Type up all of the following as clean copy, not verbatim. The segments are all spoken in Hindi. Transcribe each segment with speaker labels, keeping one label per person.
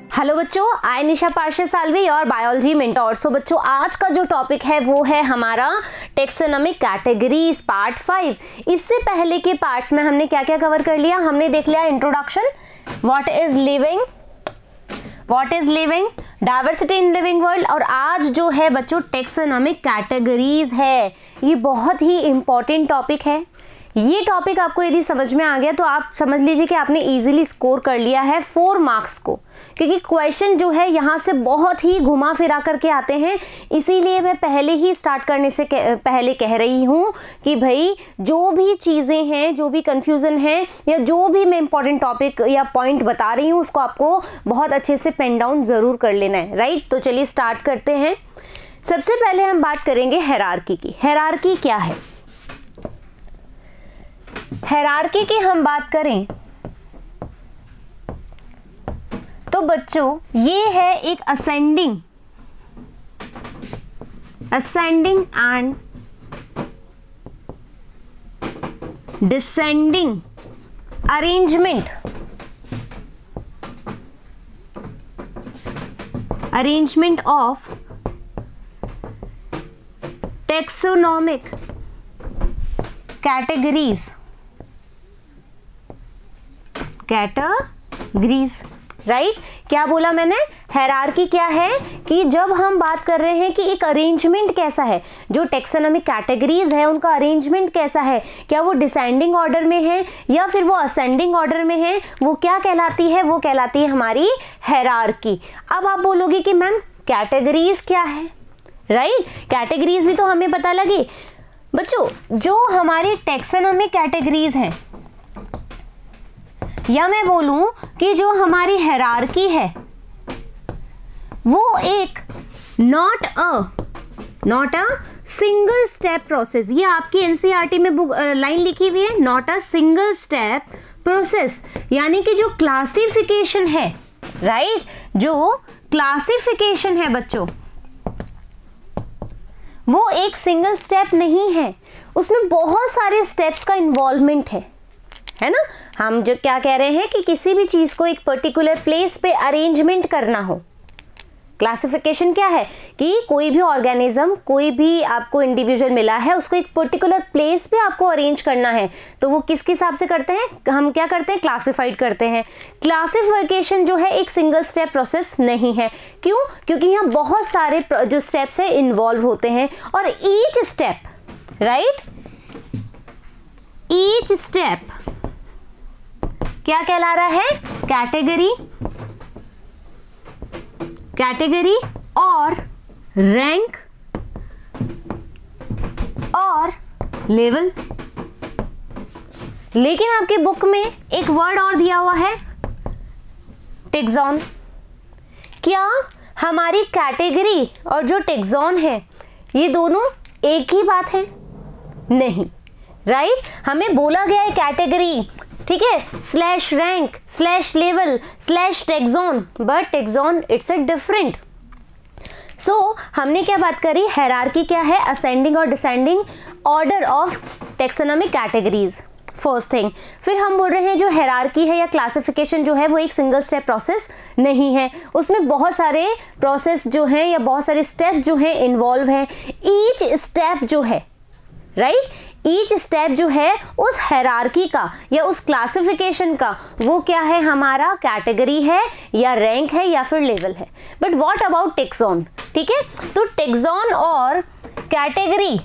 Speaker 1: हेलो बच्चों, आई निशा पार्षद सालवी और बायोलॉजी मेंटोर। सो बच्चों, आज का जो टॉपिक है वो है हमारा टेक्सोनोमिक कैटेगरीज पार्ट 5। इससे पहले के पार्ट्स में हमने क्या क्या कवर कर लिया? हमने देख लिया introduction, what is living, diversity in living world. और आज जो है बच्चों टेक्सोनोमिक कैटेगरीज है। ये बहुत ही इंपॉर्टेंट टॉपिक है। ये टॉपिक आपको यदि समझ में आ गया तो आप समझ लीजिए कि आपने इजीली स्कोर कर लिया है 4 मार्क्स को, क्योंकि क्वेश्चन जो है यहाँ से बहुत ही घुमा फिरा करके आते हैं। इसीलिए मैं पहले ही स्टार्ट करने से पहले कह रही हूँ कि भाई जो भी चीज़ें हैं, जो भी कंफ्यूजन है या जो भी मैं इंपॉर्टेंट टॉपिक या पॉइंट बता रही हूँ उसको आपको बहुत अच्छे से पेन डाउन ज़रूर कर लेना है, राइट। तो चलिए स्टार्ट करते हैं। सबसे पहले हम बात करेंगे हायरार्की की। हायरार्की क्या है? हायरार्की की हम बात करें तो बच्चों ये है एक ascending and descending arrangement of taxonomic categories, right. क्या बोला मैंने? हायरार्की क्या है कि जब हम बात कर रहे हैं कि एक अरेंजमेंट कैसा है, जो टेक्सोनोमिक कैटेगरीज है उनका अरेंजमेंट कैसा है, क्या वो डिसेंडिंग ऑर्डर में है या फिर वो असेंडिंग ऑर्डर में है, वो क्या कहलाती है? वो कहलाती है हमारी हायरार्की। अब आप बोलोगे कि मैम कैटेगरीज क्या है, राइट। कैटेगरीज भी तो हमें पता लगी। बच्चों जो हमारी टेक्सोनोमिक कैटेगरीज हैं, या मैं बोलूं कि जो हमारी हायरार्की है वो एक not a single step process. ये आपकी एनसीईआरटी में लाइन लिखी हुई है, not a single step process. यानी कि जो क्लासिफिकेशन है, राइट, जो क्लासिफिकेशन है बच्चों वो एक सिंगल स्टेप नहीं है, उसमें बहुत सारे स्टेप्स का इन्वॉल्वमेंट है ना। हम जो क्या कह रहे हैं कि किसी भी चीज को एक पर्टिकुलर प्लेस पे अरेंजमेंट करना हो। क्लासिफिकेशन क्या है कि कोई भी ऑर्गेनिज्म, कोई भी आपको इंडिविजुअल मिला है, उसको एक पर्टिकुलर प्लेस पे आपको अरेंज करना है, तो वो किसके हिसाब से करते हैं? हम क्या करते हैं? क्लासिफाइड करते हैं। क्लासिफिकेशन जो है एक सिंगल स्टेप प्रोसेस नहीं है। क्यों? क्योंकि यहाँ बहुत सारे जो स्टेप्स है इन्वॉल्व होते हैं और each step, right, each step क्या कहला रहा है? कैटेगरी और रैंक और लेवल। लेकिन आपके बुक में एक वर्ड और दिया हुआ है, टेक्सॉन। क्या हमारी कैटेगरी और जो टेक्सॉन है ये दोनों एक ही बात है? नहीं, राइट। हमें बोला गया है कैटेगरी, ठीक है, slash rank slash level slash taxon, but taxon it's a different. So हमने क्या बात करी? हायरार्की क्या है? असेंडिंग और descending order of taxonomic categories, first thing. फिर हम बोल रहे हैं जो हायरार्की है या क्लासिफिकेशन जो है वो एक सिंगल स्टेप प्रोसेस नहीं है, उसमें बहुत सारे प्रोसेस जो हैं या बहुत सारे स्टेप जो हैं इन्वॉल्व हैं। ईच स्टेप जो है, राइट, ईच स्टेप जो है उस हायरार्की का या उस क्लासिफिकेशन का वो क्या है? हमारा कैटेगरी है या रैंक है या फिर लेवल है। But what about taxon? ठीक है, तो टेक्सॉन और कैटेगरी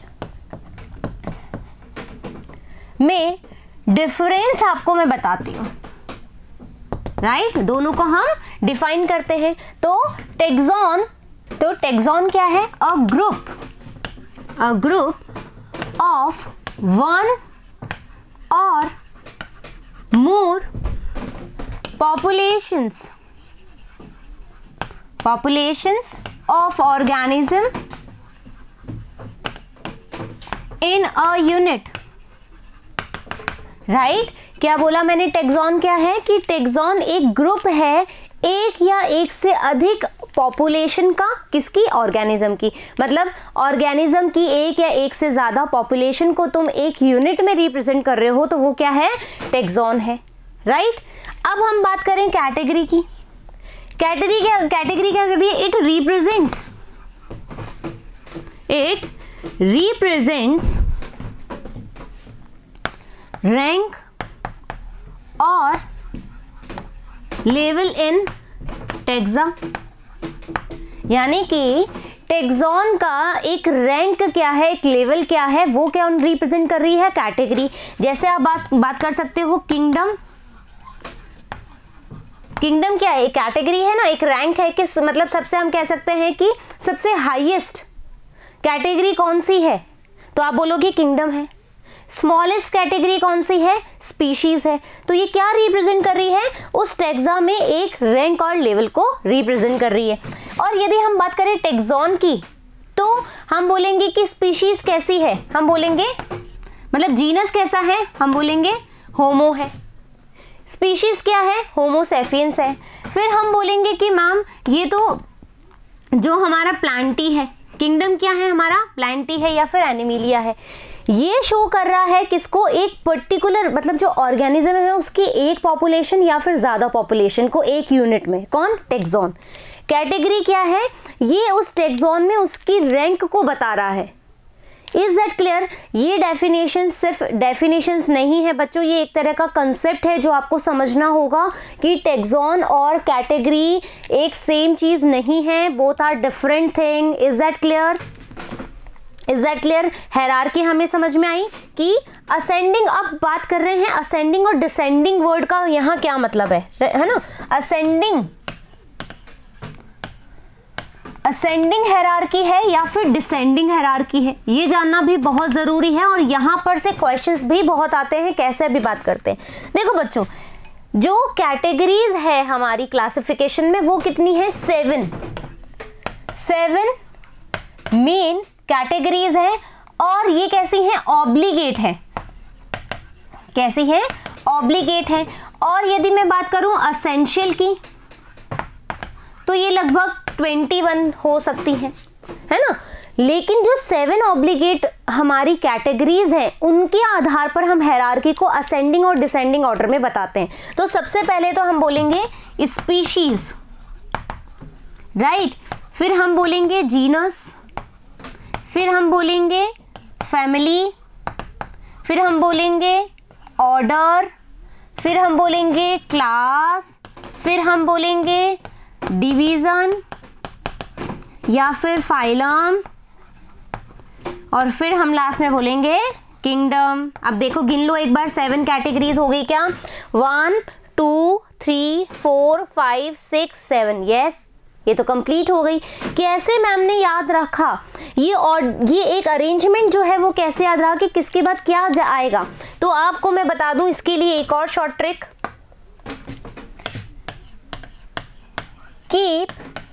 Speaker 1: में डिफरेंस आपको मैं बताती हूँ, राइट। दोनों को हम डिफाइन करते हैं। तो टेक्सॉन क्या है? A group of one or more populations of organism in a unit, right. क्या बोला मैंने? टेक्सॉन क्या है कि टेक्सॉन एक ग्रुप है एक या एक से अधिक पॉपुलेशन का, किसकी? ऑर्गेनिज्म की। मतलब ऑर्गेनिज्म की एक या एक से ज़्यादा पॉपुलेशन को तुम एक यूनिट में रिप्रेजेंट कर रहे हो तो वो क्या है? टेक्सॉन है, राइट। अब हम बात करें कैटेगरी की। कैटेगरी क्या कर रही है? इट रिप्रेजेंट्स रैंक और लेवल इन टैक्सा, यानी कि टैक्सॉन का एक रैंक क्या है, एक लेवल क्या है, वो क्या रिप्रेजेंट कर रही है? कैटेगरी। जैसे आप बात कर सकते हो किंगडम क्या है? एक कैटेगरी है ना, एक रैंक है, किस मतलब सबसे हम कह सकते हैं कि सबसे हाईएस्ट कैटेगरी कौन सी है, तो आप बोलोगे किंगडम है। स्मॉलेस्ट कैटेगरी कौन सी है? स्पीशीज है। तो ये क्या रिप्रेजेंट कर रही है? उस टैक्सा में एक रैंक और लेवल को रिप्रेजेंट कर रही है। और यदि हम बात करें टैक्सॉन की, तो हम बोलेंगे कि स्पीशीज कैसी है, हम बोलेंगे मतलब जीनस कैसा है, हम बोलेंगे होमो है। स्पीशीज क्या है? होमो सेपियंस है। फिर हम बोलेंगे कि मैम ये तो जो हमारा प्लांटी है, किंगडम क्या है हमारा? प्लांटी है या फिर एनिमिलिया है। ये शो कर रहा है किसको? एक पर्टिकुलर मतलब जो ऑर्गेनिज्म है उसकी एक पॉपुलेशन या फिर ज़्यादा पॉपुलेशन को एक यूनिट में। कौन? टैक्सॉन। कैटेगरी क्या है? ये उस टैक्सॉन में उसकी रैंक को बता रहा है। Is that clear? ये डेफिनेशन सिर्फ डेफिनेशंस नहीं है बच्चों, ये एक तरह का कंसेप्ट है जो आपको समझना होगा कि टैक्सॉन और कैटेगरी एक सेम चीज़ नहीं है, both are different thing. Is that clear? Hierarchy हमें समझ में आई कि असेंडिंग, अब बात कर रहे हैं असेंडिंग और डिसेंडिंग वर्ड का यहाँ क्या मतलब है ना? असेंडिंग हायरार्की है या फिर डिसेंडिंग हायरार्की है, ये जानना भी बहुत ज़रूरी है। और यहाँ पर से क्वेश्चंस भी बहुत आते हैं, कैसे भी बात करते हैं। देखो बच्चों, जो कैटेगरीज है हमारी क्लासिफिकेशन में वो कितनी है? 7 मेन कैटेगरीज है। और ये कैसी है? ऑब्लिगेट है। कैसी है? ऑब्लिगेट है। और यदि मैं बात करूं असेंशियल की, तो ये लगभग 21 हो सकती है ना? लेकिन जो 7 ऑब्लिगेट हमारी कैटेगरीज हैं उनके आधार पर हम हायरार्की को असेंडिंग और डिसेंडिंग ऑर्डर में बताते हैं। तो सबसे पहले तो हम बोलेंगे स्पीशीज, राइट। फिर हम बोलेंगे जीनस, फिर हम बोलेंगे फैमिली, फिर हम बोलेंगे ऑर्डर, फिर हम बोलेंगे क्लास, फिर हम बोलेंगे डिवीज़न या फिर फाइलम, और फिर हम लास्ट में बोलेंगे किंगडम। अब देखो गिन लो एक बार, 7 कैटेगरीज हो गई क्या? 1 2 3 4 5 6 7। यस, ये तो कंप्लीट हो गई। कैसे मैम ने याद रखा ये? और ये एक अरेंजमेंट जो है वो कैसे याद रहा कि किसके बाद क्या आएगा? तो आपको मैं बता दूं इसके लिए एक और short trick. Keep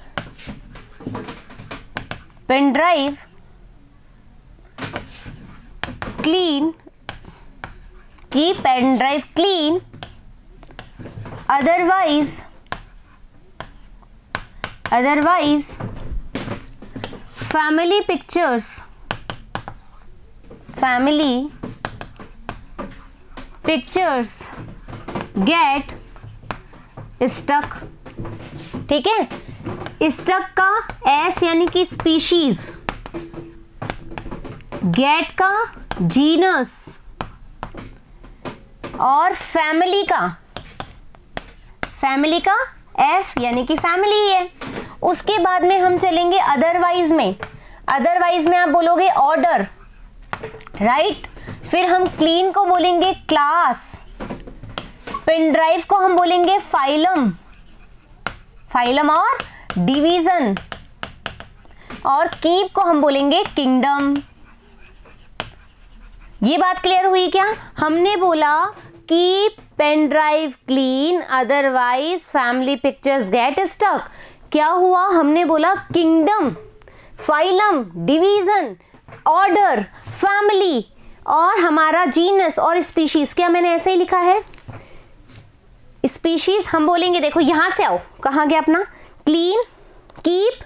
Speaker 1: pen drive clean, keep pen drive clean, otherwise family pictures get stuck। ठीक है, स्टक का एस यानी कि स्पीशीज, गेट का जीनस, और फैमिली का एफ यानी कि फैमिली है। उसके बाद में हम चलेंगे अदरवाइज में। अदरवाइज में आप बोलोगे ऑर्डर, राइट। फिर हम क्लीन को बोलेंगे क्लास, पेन ड्राइव को हम बोलेंगे फाइलम और डिवीजन, और कीप को हम बोलेंगे किंगडम। ये बात क्लियर हुई क्या? हमने बोला keep pen drive clean, otherwise family pictures get stuck. क्या हुआ? हमने बोला kingdom, phylum, division, order, family और हमारा जीनस और स्पीशीज। क्या मैंने ऐसे ही लिखा है? स्पीशीज हम बोलेंगे, देखो यहां से आओ, कहां गया अपना? Clean, keep,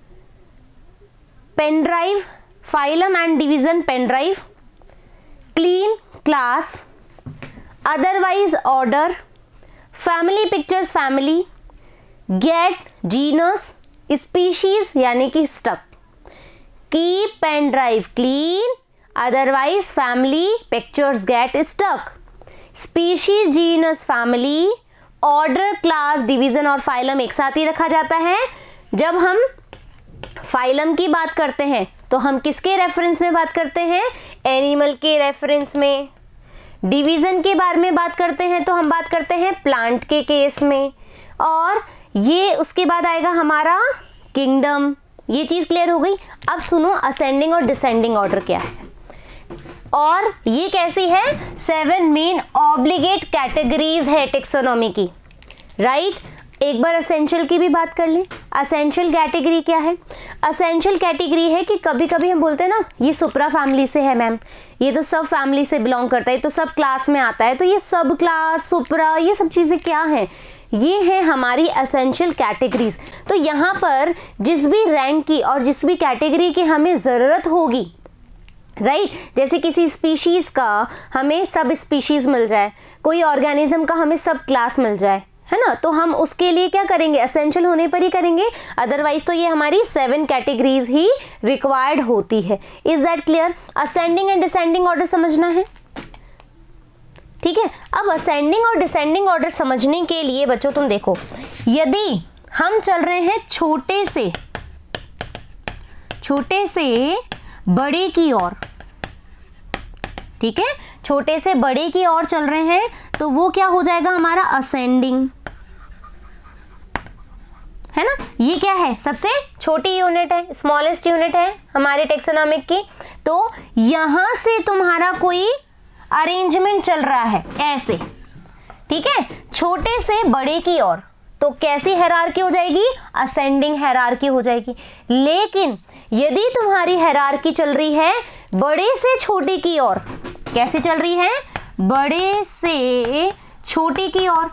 Speaker 1: pen drive, phylum and division pen drive, clean class, otherwise order, family pictures family, get genus, species यानी कि stuck, keep pen drive clean, otherwise family pictures get stuck, species, genus, family, order, class, division और फाइलम एक साथ ही रखा जाता है। जब हम फाइलम की बात करते हैं तो हम किसके रेफरेंस में बात करते हैं? एनिमल के रेफरेंस में। डिवीजन के बारे में बात करते हैं तो हम बात करते हैं प्लांट के केस में, और ये उसके बाद आएगा हमारा किंगडम। ये चीज क्लियर हो गई। अब सुनो असेंडिंग और डिसेंडिंग ऑर्डर क्या है और ये कैसी है। 7 मेन ऑब्लिगेट कैटेगरीज है टेक्सोनॉमी की, राइट। एक बार असेंशियल की भी बात कर लें। असेंशियल कैटेगरी क्या है? असेंशियल कैटेगरी है कि कभी कभी हम बोलते हैं ना ये सुप्रा फैमिली से है मैम, ये तो सब फैमिली से बिलोंग करता है, तो सब क्लास में आता है, तो ये सब क्लास, सुप्रा, ये सब चीज़ें क्या हैं? ये है हमारी असेंशियल कैटेगरीज। तो यहाँ पर जिस भी रैंक की और जिस भी कैटेगरी की हमें ज़रूरत होगी, राइट, जैसे किसी स्पीशीज़ का हमें सब स्पीशीज़ मिल जाए, कोई ऑर्गेनिज्म का हमें सब क्लास मिल जाए, है ना, तो हम उसके लिए क्या करेंगे? असेंशियल होने पर ही करेंगे, अदरवाइज तो ये हमारी 7 कैटेगरीज ही रिक्वायर्ड होती है। Is that clear? Ascending and descending order समझना है, ठीक है। अब असेंडिंग और डिसेंडिंग ऑर्डर समझने के लिए बच्चों तुम देखो, यदि हम चल रहे हैं छोटे से बड़े की ओर, ठीक है, छोटे से बड़े की ओर चल रहे हैं तो वो क्या हो जाएगा? हमारा असेंडिंग, है ना। ये क्या है? सबसे छोटी यूनिट है, स्मॉलेस्ट यूनिट है हमारे टेक्सोनॉमिक की। तो यहां से तुम्हारा कोई अरेंजमेंट चल रहा है ऐसे, ठीक है, छोटे से बड़े की ओर, तो कैसी हायरार्की हो जाएगी? असेंडिंग हायरार्की हो जाएगी। लेकिन यदि तुम्हारी हायरार्की चल रही है बड़े से छोटे की ओर, कैसे चल रही है? बड़े से छोटे की ओर,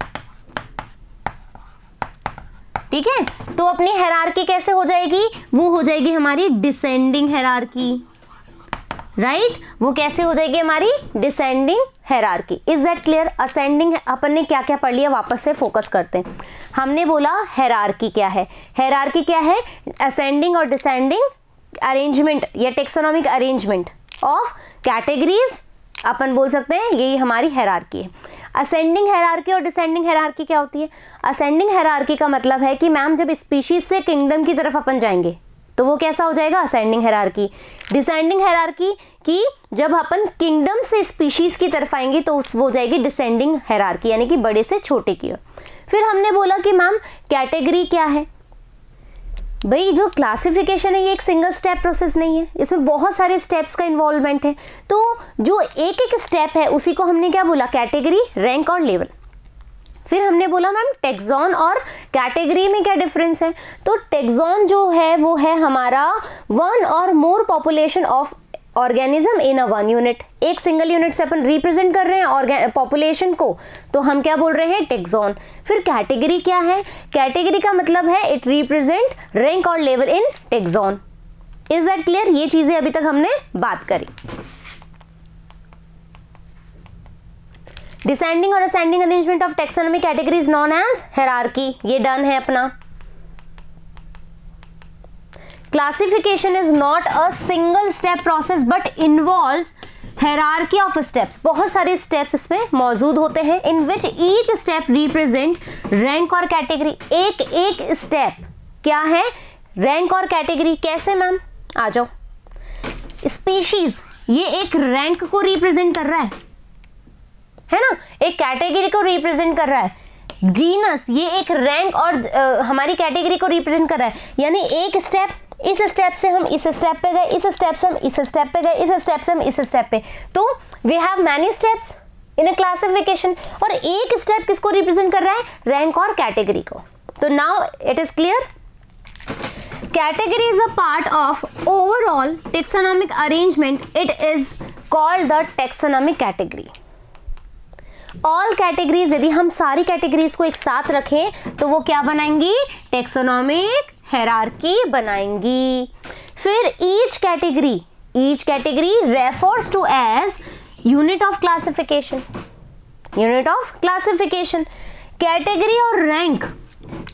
Speaker 1: ठीक है, तो अपनी हायरार्की कैसे हो जाएगी? वो हो जाएगी हमारी डिसेंडिंग हायरार्की, राइट। वो कैसे हो जाएगी? हमारी descending hierarchy. Is that clear? Ascending अपन ने क्या क्या पढ़ लिया, वापस से फोकस करते हैं। हमने बोला हायरार्की क्या है। हायरार्की क्या है? असेंडिंग और डिसेंडिंग अरेंजमेंट या टेक्सोनॉमिक अरेंजमेंट ऑफ कैटेगरीज, अपन बोल सकते हैं यही हमारी हायरार्की है। असेंडिंग हायरार्की और डिसेंडिंग हायरार्की क्या होती है? असेंडिंग हायरार्की का मतलब है कि मैम जब स्पीशीज से किंगडम की तरफ अपन जाएंगे तो वो कैसा हो जाएगा? Ascending hierarchy. डिसेंडिंग हायरार्की की जब अपन किंगडम से स्पीशीज की तरफ आएंगे तो वो हो जाएगी डिसेंडिंग हायरार्की, यानी कि बड़े से छोटे की ओर। फिर हमने बोला कि मैम कैटेगरी क्या है? भाई जो क्लासिफिकेशन है ये एक सिंगल स्टेप प्रोसेस नहीं है, इसमें बहुत सारे स्टेप्स का इन्वॉल्वमेंट है। तो जो एक एक स्टेप है उसी को हमने क्या बोला? कैटेगरी, रैंक और लेवल। फिर हमने बोला मैम टेक्सॉन और कैटेगरी में क्या डिफरेंस है? तो टेक्सॉन जो है वो है हमारा 1 और more population of organism in a 1 unit. एक सिंगल यूनिट से अपन रिप्रेजेंट कर रहे हैं पॉपुलेशन को, तो हम क्या बोल रहे हैं? टेक्सॉन। फिर कैटेगरी क्या है? कैटेगरी का मतलब है इट रिप्रेजेंट रैंक और level in taxon. Is that clear? ये चीजें अभी तक हमने बात करी। डिसेंडिंग और ascending arrangement of taxonomic category is known as hierarchy. ये डन है अपना। Classification is not a single step process but involves hierarchy of steps. बहुत सारे स्टेप्स इसमें मौजूद होते हैं in which each step represent rank और कैटेगरी। एक एक स्टेप क्या है? रैंक और कैटेगरी। कैसे मैम? आ जाओ। स्पीशीज ये एक रैंक को रिप्रेजेंट कर रहा है ना, एक कैटेगरी को रिप्रेजेंट कर रहा है। जीनस ये एक रैंक और हमारी कैटेगरी को रिप्रेजेंट कर रहा है, यानी एक स्टेप, इस स्टेप से हम इस स्टेप पे गए, इस स्टेप से हम इस स्टेप पे गए, इस स्टेप से हम इस स्टेप पे। तो we have many steps in a classification, और एक स्टेप किसको रिप्रेजेंट कर रहा है? रैंक और कैटेगरी को। तो now it is clear. Category is a part of overall taxonomic arrangement. It is called the taxonomic category. All categories, यदि हम सारी categories को एक साथ रखें तो वो क्या बनाएंगी? taxonomic hierarchy बनाएंगी। फिर each category refers to as unit of classification. Unit of classification. Category और rank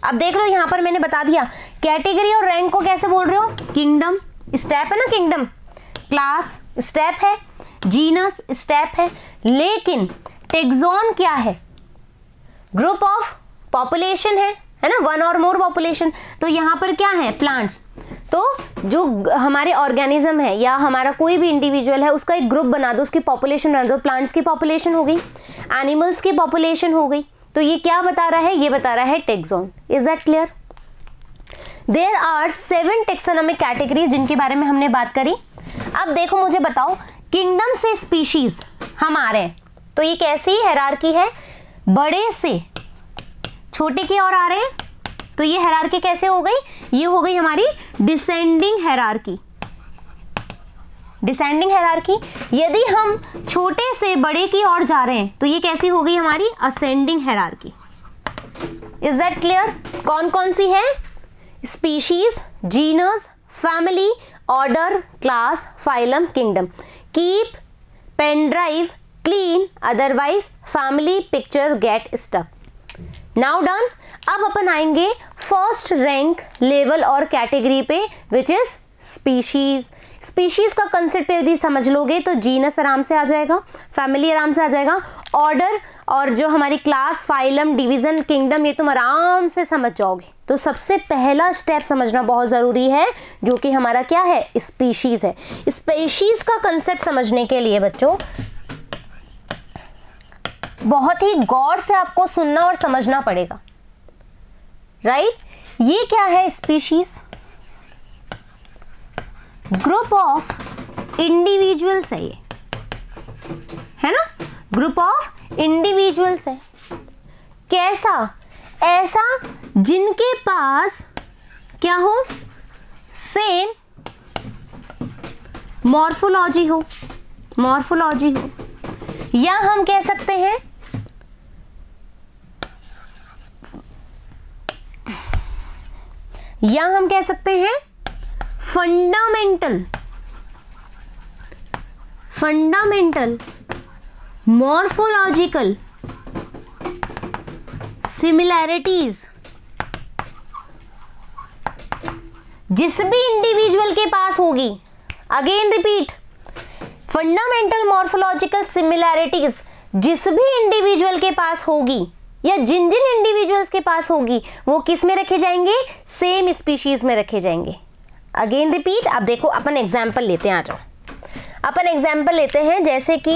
Speaker 1: अब देख लो यहां पर मैंने बता दिया, कैटेगरी और रैंक को कैसे बोल रहे हो? किंगडम स्टेप है ना, किंगडम, क्लास स्टेप है, जीनस स्टेप है, लेकिन टेक्सॉन क्या है? ग्रुप ऑफ पॉपुलेशन है ना, वन और मोर पॉपुलेशन। तो यहाँ पर क्या है? प्लांट्स। तो जो हमारे ऑर्गेनिज्म है या हमारा कोई भी इंडिविजुअल है उसका एक ग्रुप बना दो, उसकी पॉपुलेशन बना दो। प्लांट्स की पॉपुलेशन हो गई, एनिमल्स की पॉपुलेशन हो गई। तो ये क्या बता रहा है? ये बता रहा है taxon. Is that clear? There are 7 taxonomic categories जिनके बारे में हमने बात करी। अब देखो मुझे बताओ, किंगडम से स्पीशीज हम आ रहे हैं, तो ये कैसी हायरार्की है? बड़े से छोटे की ओर आ रहे हैं, तो ये हायरार्की कैसे हो गई? ये हो गई हमारी डिसेंडिंग हायरार्की। Descending hierarchy. यदि हम छोटे से बड़े की ओर जा रहे हैं तो ये कैसी हो गई? हमारी ascending hierarchy. Is that clear? कौन कौन सी है? Species, genus, family, order, class, phylum, kingdom. Keep, pen drive, clean, otherwise, family, picture, get stuck. Now done. अब अपन आएंगे फर्स्ट रैंक, लेवल और कैटेगरी पे, विच इज स्पीशीज। स्पीशीज का कंसेप्ट यदि समझ लोगे तो जीनस आराम से आ जाएगा, फैमिली आराम से आ जाएगा, ऑर्डर और जो हमारी क्लास, फाइलम, डिवीजन, किंगडम, ये तुम आराम से समझ जाओगे। तो सबसे पहला स्टेप समझना बहुत ज़रूरी है, जो कि हमारा क्या है? स्पीशीज है। स्पीशीज का कंसेप्ट समझने के लिए बच्चों बहुत ही गौर से आपको सुनना और समझना पड़ेगा, राइट? ये क्या है? स्पीशीज ग्रुप ऑफ इंडिविजुअल्स है, ये है ना, ग्रुप ऑफ इंडिविजुअल्स है। कैसा? ऐसा जिनके पास क्या हो? सेम मॉर्फोलॉजी हो, मॉर्फोलॉजी हो, या हम कह सकते हैं फंडामेंटल मॉर्फोलॉजिकल सिमिलैरिटीज जिस भी इंडिविजुअल के पास होगी। Again repeat, fundamental morphological similarities जिस भी इंडिविजुअल के पास होगी या जिन जिन इंडिविजुअल्स के पास होगी वो किस में रखे जाएंगे? सेम स्पीशीज में रखे जाएंगे। Again repeat. अब देखो अपन एग्जाम्पल लेते हैं, आ जाओ अपन एग्जाम्पल लेते हैं। जैसे कि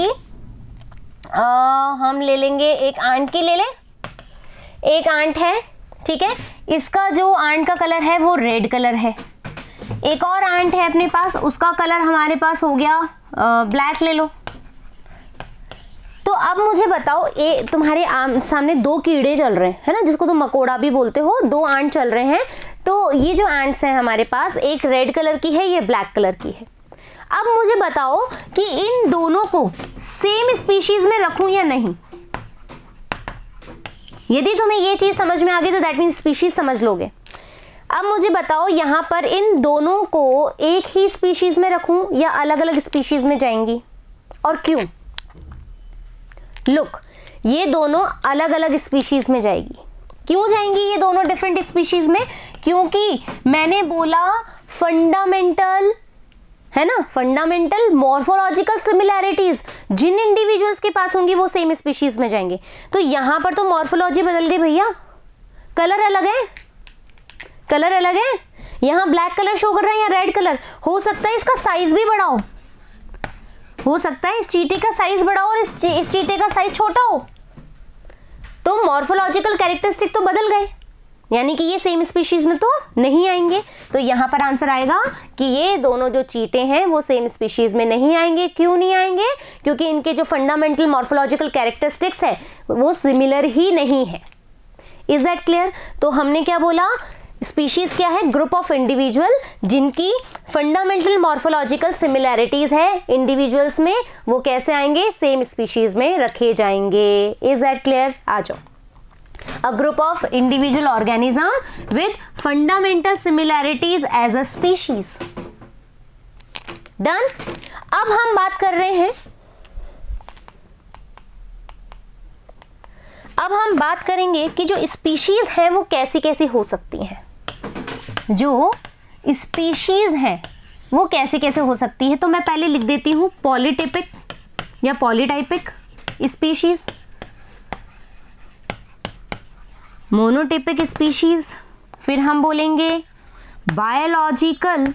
Speaker 1: हम ले लेंगे, एक आंट की ले लें। एक आंट है, ठीक है, इसका जो आंट का कलर है वो रेड कलर है। एक और आंट है अपने पास, उसका कलर हमारे पास हो गया ब्लैक ले लो। तो अब मुझे बताओ, तुम्हारे सामने 2 कीड़े चल रहे हैं, है ना, जिसको तुम मकोड़ा भी बोलते हो। 2 आंट चल रहे हैं। तो ये जो आंट्स हैं हमारे पास, एक रेड कलर की है, ये ब्लैक कलर की है। अब मुझे बताओ कि इन दोनों को सेम स्पीशीज में रखूं या नहीं। यदि तुम्हें ये चीज समझ में आ गई तो दैट मीन्स स्पीशीज समझ लोगे। अब मुझे बताओ यहां पर इन दोनों को एक ही स्पीशीज में रखूं या अलग अलग स्पीशीज में जाएंगी, और क्यों? लुक, ये दोनों अलग अलग स्पीशीज में जाएगी। क्यों जाएंगी ये दोनों डिफरेंट स्पीशीज में? क्योंकि मैंने बोला फंडामेंटल, है ना, फंडामेंटल मॉर्फोलॉजिकल सिमिलैरिटीज जिन इंडिविजुअल्स के पास होंगी वो सेम स्पीशीज में जाएंगे। तो यहां पर तो मॉर्फोलॉजी बदल गई भैया, कलर अलग है, कलर अलग है। यहां ब्लैक कलर शो कर रहा है या रेड कलर। हो सकता है इसका साइज भी बड़ा हो सकता है इस चीटे का साइज बड़ा हो और इस चीटे का साइज छोटा हो। तो मॉर्फोलॉजिकल कैरेक्टरिस्टिक तो बदल गए, यानी कि ये सेम स्पीशीज में तो नहीं आएंगे। तो यहां पर आंसर आएगा कि ये दोनों जो चीते हैं वो सेम स्पीशीज में नहीं आएंगे। क्यों नहीं आएंगे? क्योंकि इनके जो फंडामेंटल मॉर्फोलॉजिकल कैरेक्टरिस्टिक्स है वो सिमिलर ही नहीं है। Is that clear? तो हमने क्या बोला? स्पीशीज क्या है? ग्रुप ऑफ इंडिविजुअल जिनकी फंडामेंटल मॉर्फोलॉजिकल सिमिलैरिटीज है इंडिविजुअल्स में, वो कैसे आएंगे? सेम स्पीशीज में रखे जाएंगे। Is that clear? आ जाओ। A group of individual organism with fundamental similarities as a species. Done? अब हम बात कर रहे हैं, अब हम बात करेंगे कि जो स्पीशीज है वो कैसी कैसी हो सकती हैं। जो स्पीशीज है वो कैसे कैसे हो सकती है, तो मैं पहले लिख देती हूँ पॉलीटिपिक या पॉलीटाइपिक स्पीशीज, मोनोटिपिक स्पीशीज, फिर हम बोलेंगे बायोलॉजिकल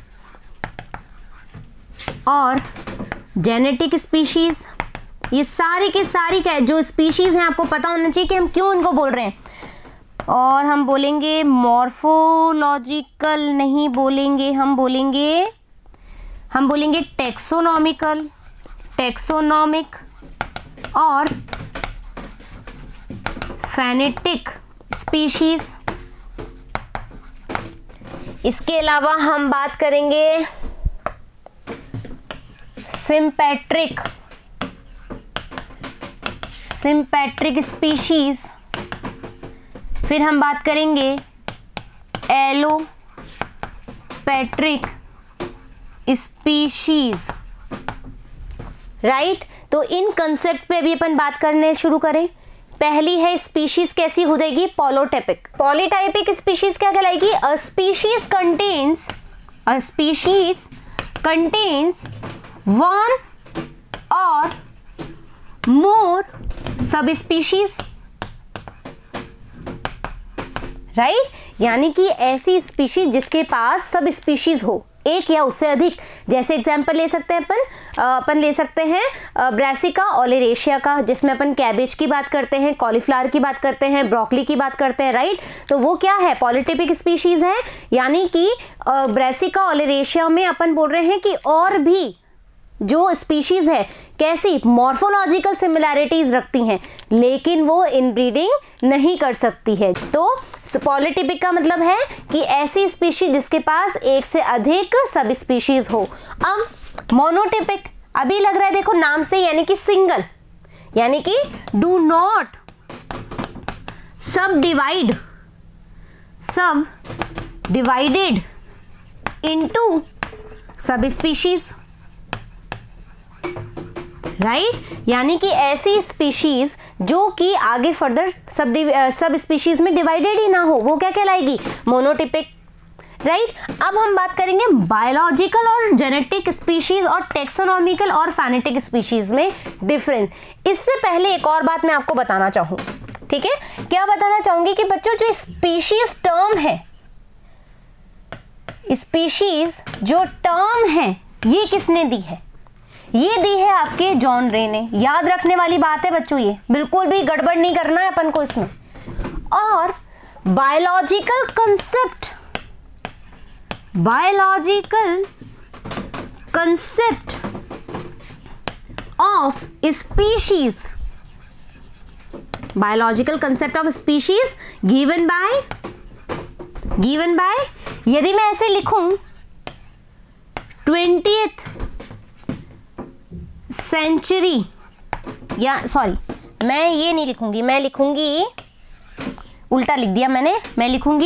Speaker 1: और जेनेटिक स्पीशीज। ये सारी की सारी जो स्पीशीज हैं आपको पता होना चाहिए कि हम क्यों इनको बोल रहे हैं। और हम बोलेंगे मॉर्फोलॉजिकल नहीं बोलेंगे, हम बोलेंगे टेक्सोनॉमिकल, टेक्सोनॉमिक और फेनेटिक स्पीशीज। इसके अलावा हम बात करेंगे सिम्पैट्रिक स्पीशीज, फिर हम बात करेंगे एलोपैट्रिक स्पीशीज, राइट। तो इन कंसेप्ट पे अभी अपन बात करने शुरू करें। पहली है स्पीशीज कैसी हो जाएगी, पॉलोटाइपिक। पॉलीटाइपिक स्पीशीज क्या कहलाएगी, अ स्पीशीज कंटेन्स वन और मोर सब स्पीशीज, राइट। यानी कि ऐसी स्पीशीज जिसके पास सब स्पीशीज हो, एक या उससे अधिक। जैसे एग्जांपल ले सकते हैं अपन ले सकते हैं ब्रासिका ओलेरेशिया का, जिसमें अपन कैबेज की बात करते हैं, कॉलीफ्लावर की बात करते हैं, ब्रोकली की बात करते हैं, राइट। तो वो क्या है, पॉलीटिपिक स्पीशीज है। यानी कि ब्रासिका ओलेरेशिया में अपन बोल रहे हैं कि और भी जो स्पीशीज है कैसी मॉर्फोलॉजिकल सिमिलैरिटीज रखती हैं, लेकिन वो इनब्रीडिंग नहीं कर सकती है। तो पॉलीटिपिक का मतलब है कि ऐसी स्पीशीज जिसके पास एक से अधिक सब स्पीशीज हो। अब मोनोटिपिक, अभी लग रहा है देखो नाम से, यानी कि सिंगल, यानी कि do not sub divided into sub species, right. यानी कि ऐसी स्पीशीज जो कि आगे फर्दर सब स्पीशीज में डिवाइडेड ही ना हो, वो क्या कहलाएगी, मोनोटिपिक, राइट। अब हम बात करेंगे बायोलॉजिकल और जेनेटिक स्पीशीज और टेक्सोनॉमिकल और फेनेटिक स्पीशीज में डिफरेंस। इससे पहले एक और बात मैं आपको बताना चाहूंगी, ठीक है। क्या बताना चाहूंगी कि बच्चों जो स्पीशीज टर्म है, स्पीशीज जो टर्म है, ये किसने दी है, ये दी है आपके जॉन रे ने। याद रखने वाली बात है बच्चों, ये बिल्कुल भी गड़बड़ नहीं करना है अपन को इसमें। और biological concept of species given by यदि मैं ऐसे लिखूं 20th सेंचुरी, या सॉरी मैं ये नहीं लिखूंगी, मैं लिखूंगी, उल्टा लिख दिया मैंने, मैं लिखूंगी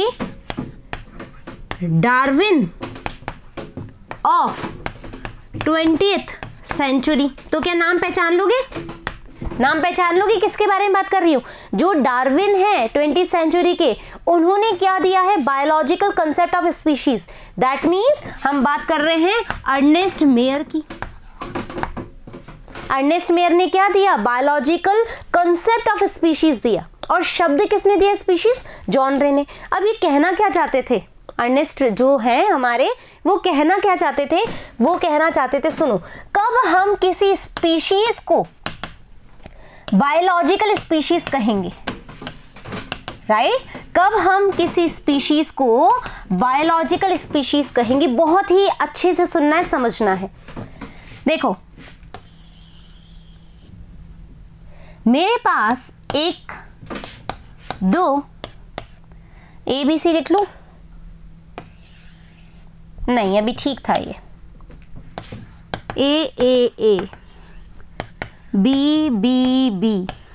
Speaker 1: डार्विन ऑफ 20th सेंचुरी। तो क्या नाम पहचान लोगे, किसके बारे में बात कर रही हूं, जो डार्विन है 20th सेंचुरी के, उन्होंने क्या दिया है, biological concept of species. That means हम बात कर रहे हैं अर्नेस्ट मेयर की। अर्नेस्ट मेयर ने क्या दिया, बायोलॉजिकल कंसेप्ट ऑफ स्पीशीज दिया। और शब्द किसने दिया, स्पीशीज, जॉन रे ने। अब ये कहना क्या चाहते थे, अर्नेस्ट जो है हमारे, वो कहना क्या चाहते थे, सुनो, कब हम किसी स्पीशीज को बायोलॉजिकल स्पीशीज कहेंगे, राइट, कब हम किसी स्पीशीज को बायोलॉजिकल स्पीशीज कहेंगे, बहुत ही अच्छे से सुनना है, समझना है। देखो मेरे पास 1 2 ABC लिख लूं, नहीं अभी ठीक था ये, A B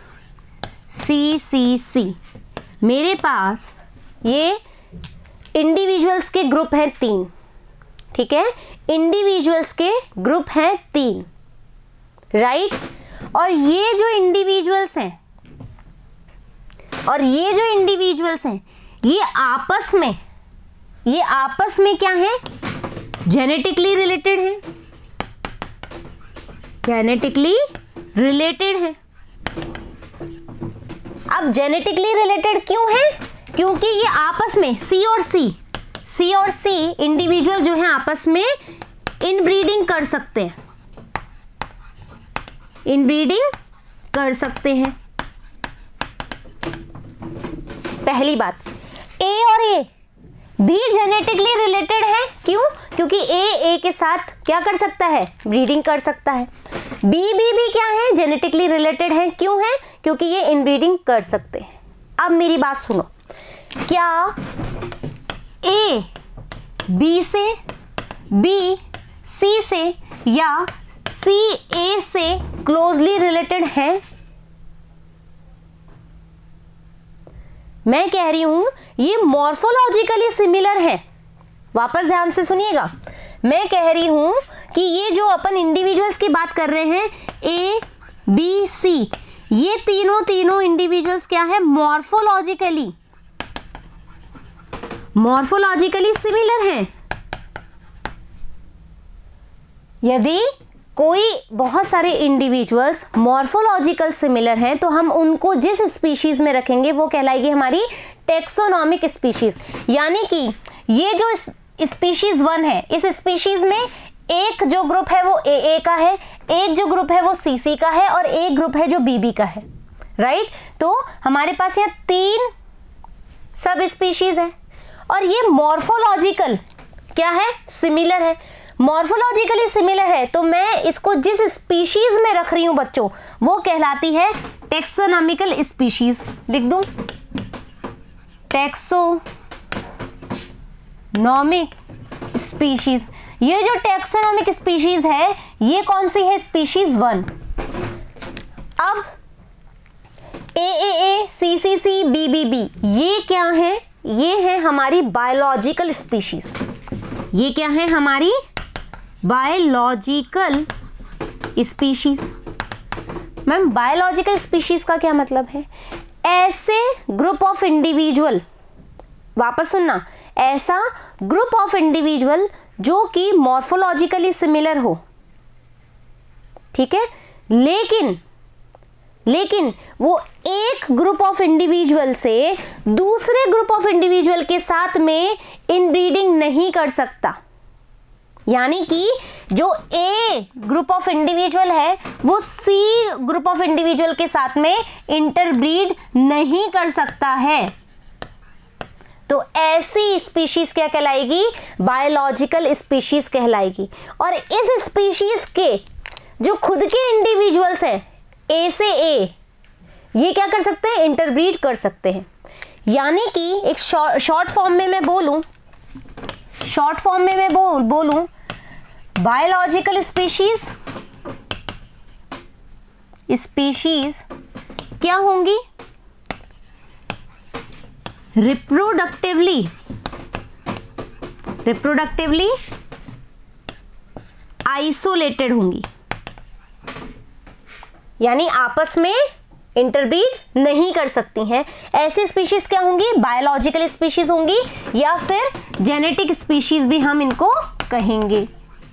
Speaker 1: C मेरे पास ये इंडिविजुअल्स के ग्रुप हैं 3, ठीक है, इंडिविजुअल्स के ग्रुप हैं 3, राइट। और ये जो इंडिविजुअल्स हैं और ये जो इंडिविजुअल्स हैं ये आपस में क्या है, जेनेटिकली रिलेटेड है, जेनेटिकली रिलेटेड है। अब जेनेटिकली रिलेटेड क्यों है, क्योंकि ये आपस में सी और सी इंडिविजुअल जो है आपस में इनब्रीडिंग कर सकते हैं, इनब्रीडिंग कर सकते हैं। पहली बात, ए और ए भी जेनेटिकली रिलेटेड है। क्यों? क्योंकि ए के साथ क्या कर सकता है, ब्रीडिंग कर सकता है। बी भी क्या है, जेनेटिकली रिलेटेड है। क्यों है? क्योंकि ये इनब्रीडिंग कर सकते हैं। अब मेरी बात सुनो, क्या ए बी से, बी सी से या सी ए से क्लोजली रिलेटेड है? मैं कह रही हूं ये मॉर्फोलॉजिकली सिमिलर है। वापस ध्यान से सुनिएगा, मैं कह रही हूं कि ये जो अपन इंडिविजुअल्स की बात कर रहे हैं, ए बी सी, ये तीनों इंडिविजुअल्स क्या है, मॉर्फोलॉजिकली सिमिलर हैं। यदि कोई बहुत सारे इंडिविजुअल्स मॉर्फोलॉजिकल सिमिलर हैं तो हम उनको जिस स्पीशीज में रखेंगे वो कहलाएगी हमारी टेक्सोनॉमिक स्पीशीज। यानी कि ये जो स्पीशीज 1 है, इस स्पीशीज में एक जो ग्रुप है वो ए का है, एक जो ग्रुप है वो सी का है और एक ग्रुप है जो बी का है, राइट। तो हमारे पास यहाँ 3 सब स्पीशीज है और ये मॉर्फोलॉजिकल क्या है, सिमिलर है। मॉर्फोलॉजिकली सिमिलर है तो मैं इसको जिस स्पीशीज में रख रही हूं बच्चों वो कहलाती है टेक्सोनॉमिकल स्पीशीज। लिख दूं, टेक्सोनॉमिक स्पीशीज। ये जो टेक्सोनॉमिक स्पीशीज है ये कौन सी है, स्पीशीज 1। अब ए सी बी, ये क्या है, ये है हमारी बायोलॉजिकल स्पीशीज। ये क्या है, हमारी biological species. Ma'am biological species का क्या मतलब है, ऐसे ग्रुप ऑफ इंडिविजुअल, वापस सुनना, ऐसा ग्रुप ऑफ इंडिविजुअल जो कि मॉर्फोलॉजिकली सिमिलर हो, ठीक है, लेकिन वो एक ग्रुप ऑफ इंडिविजुअल से दूसरे ग्रुप ऑफ इंडिविजुअल के साथ में इनब्रीडिंग नहीं कर सकता। यानी कि जो ए ग्रुप ऑफ इंडिविजुअल है वो सी ग्रुप ऑफ इंडिविजुअल के साथ में इंटरब्रीड नहीं कर सकता है। तो ऐसी स्पीशीज क्या कहलाएगी, बायोलॉजिकल स्पीशीज कहलाएगी। और इस स्पीशीज के जो खुद के इंडिविजुअल्स हैं ए से ए, ये क्या कर सकते हैं, इंटरब्रीड कर सकते हैं। यानी कि एक शॉर्ट फॉर्म में मैं बोलूं, बायोलॉजिकल स्पीशीज क्या होंगी, रिप्रोडक्टिवली आइसोलेटेड होंगी, यानी आपस में इंटरब्रीड नहीं कर सकती हैं। ऐसी स्पीशीज क्या होंगी, बायोलॉजिकल स्पीशीज होंगी या फिर जेनेटिक स्पीशीज भी हम इनको कहेंगे।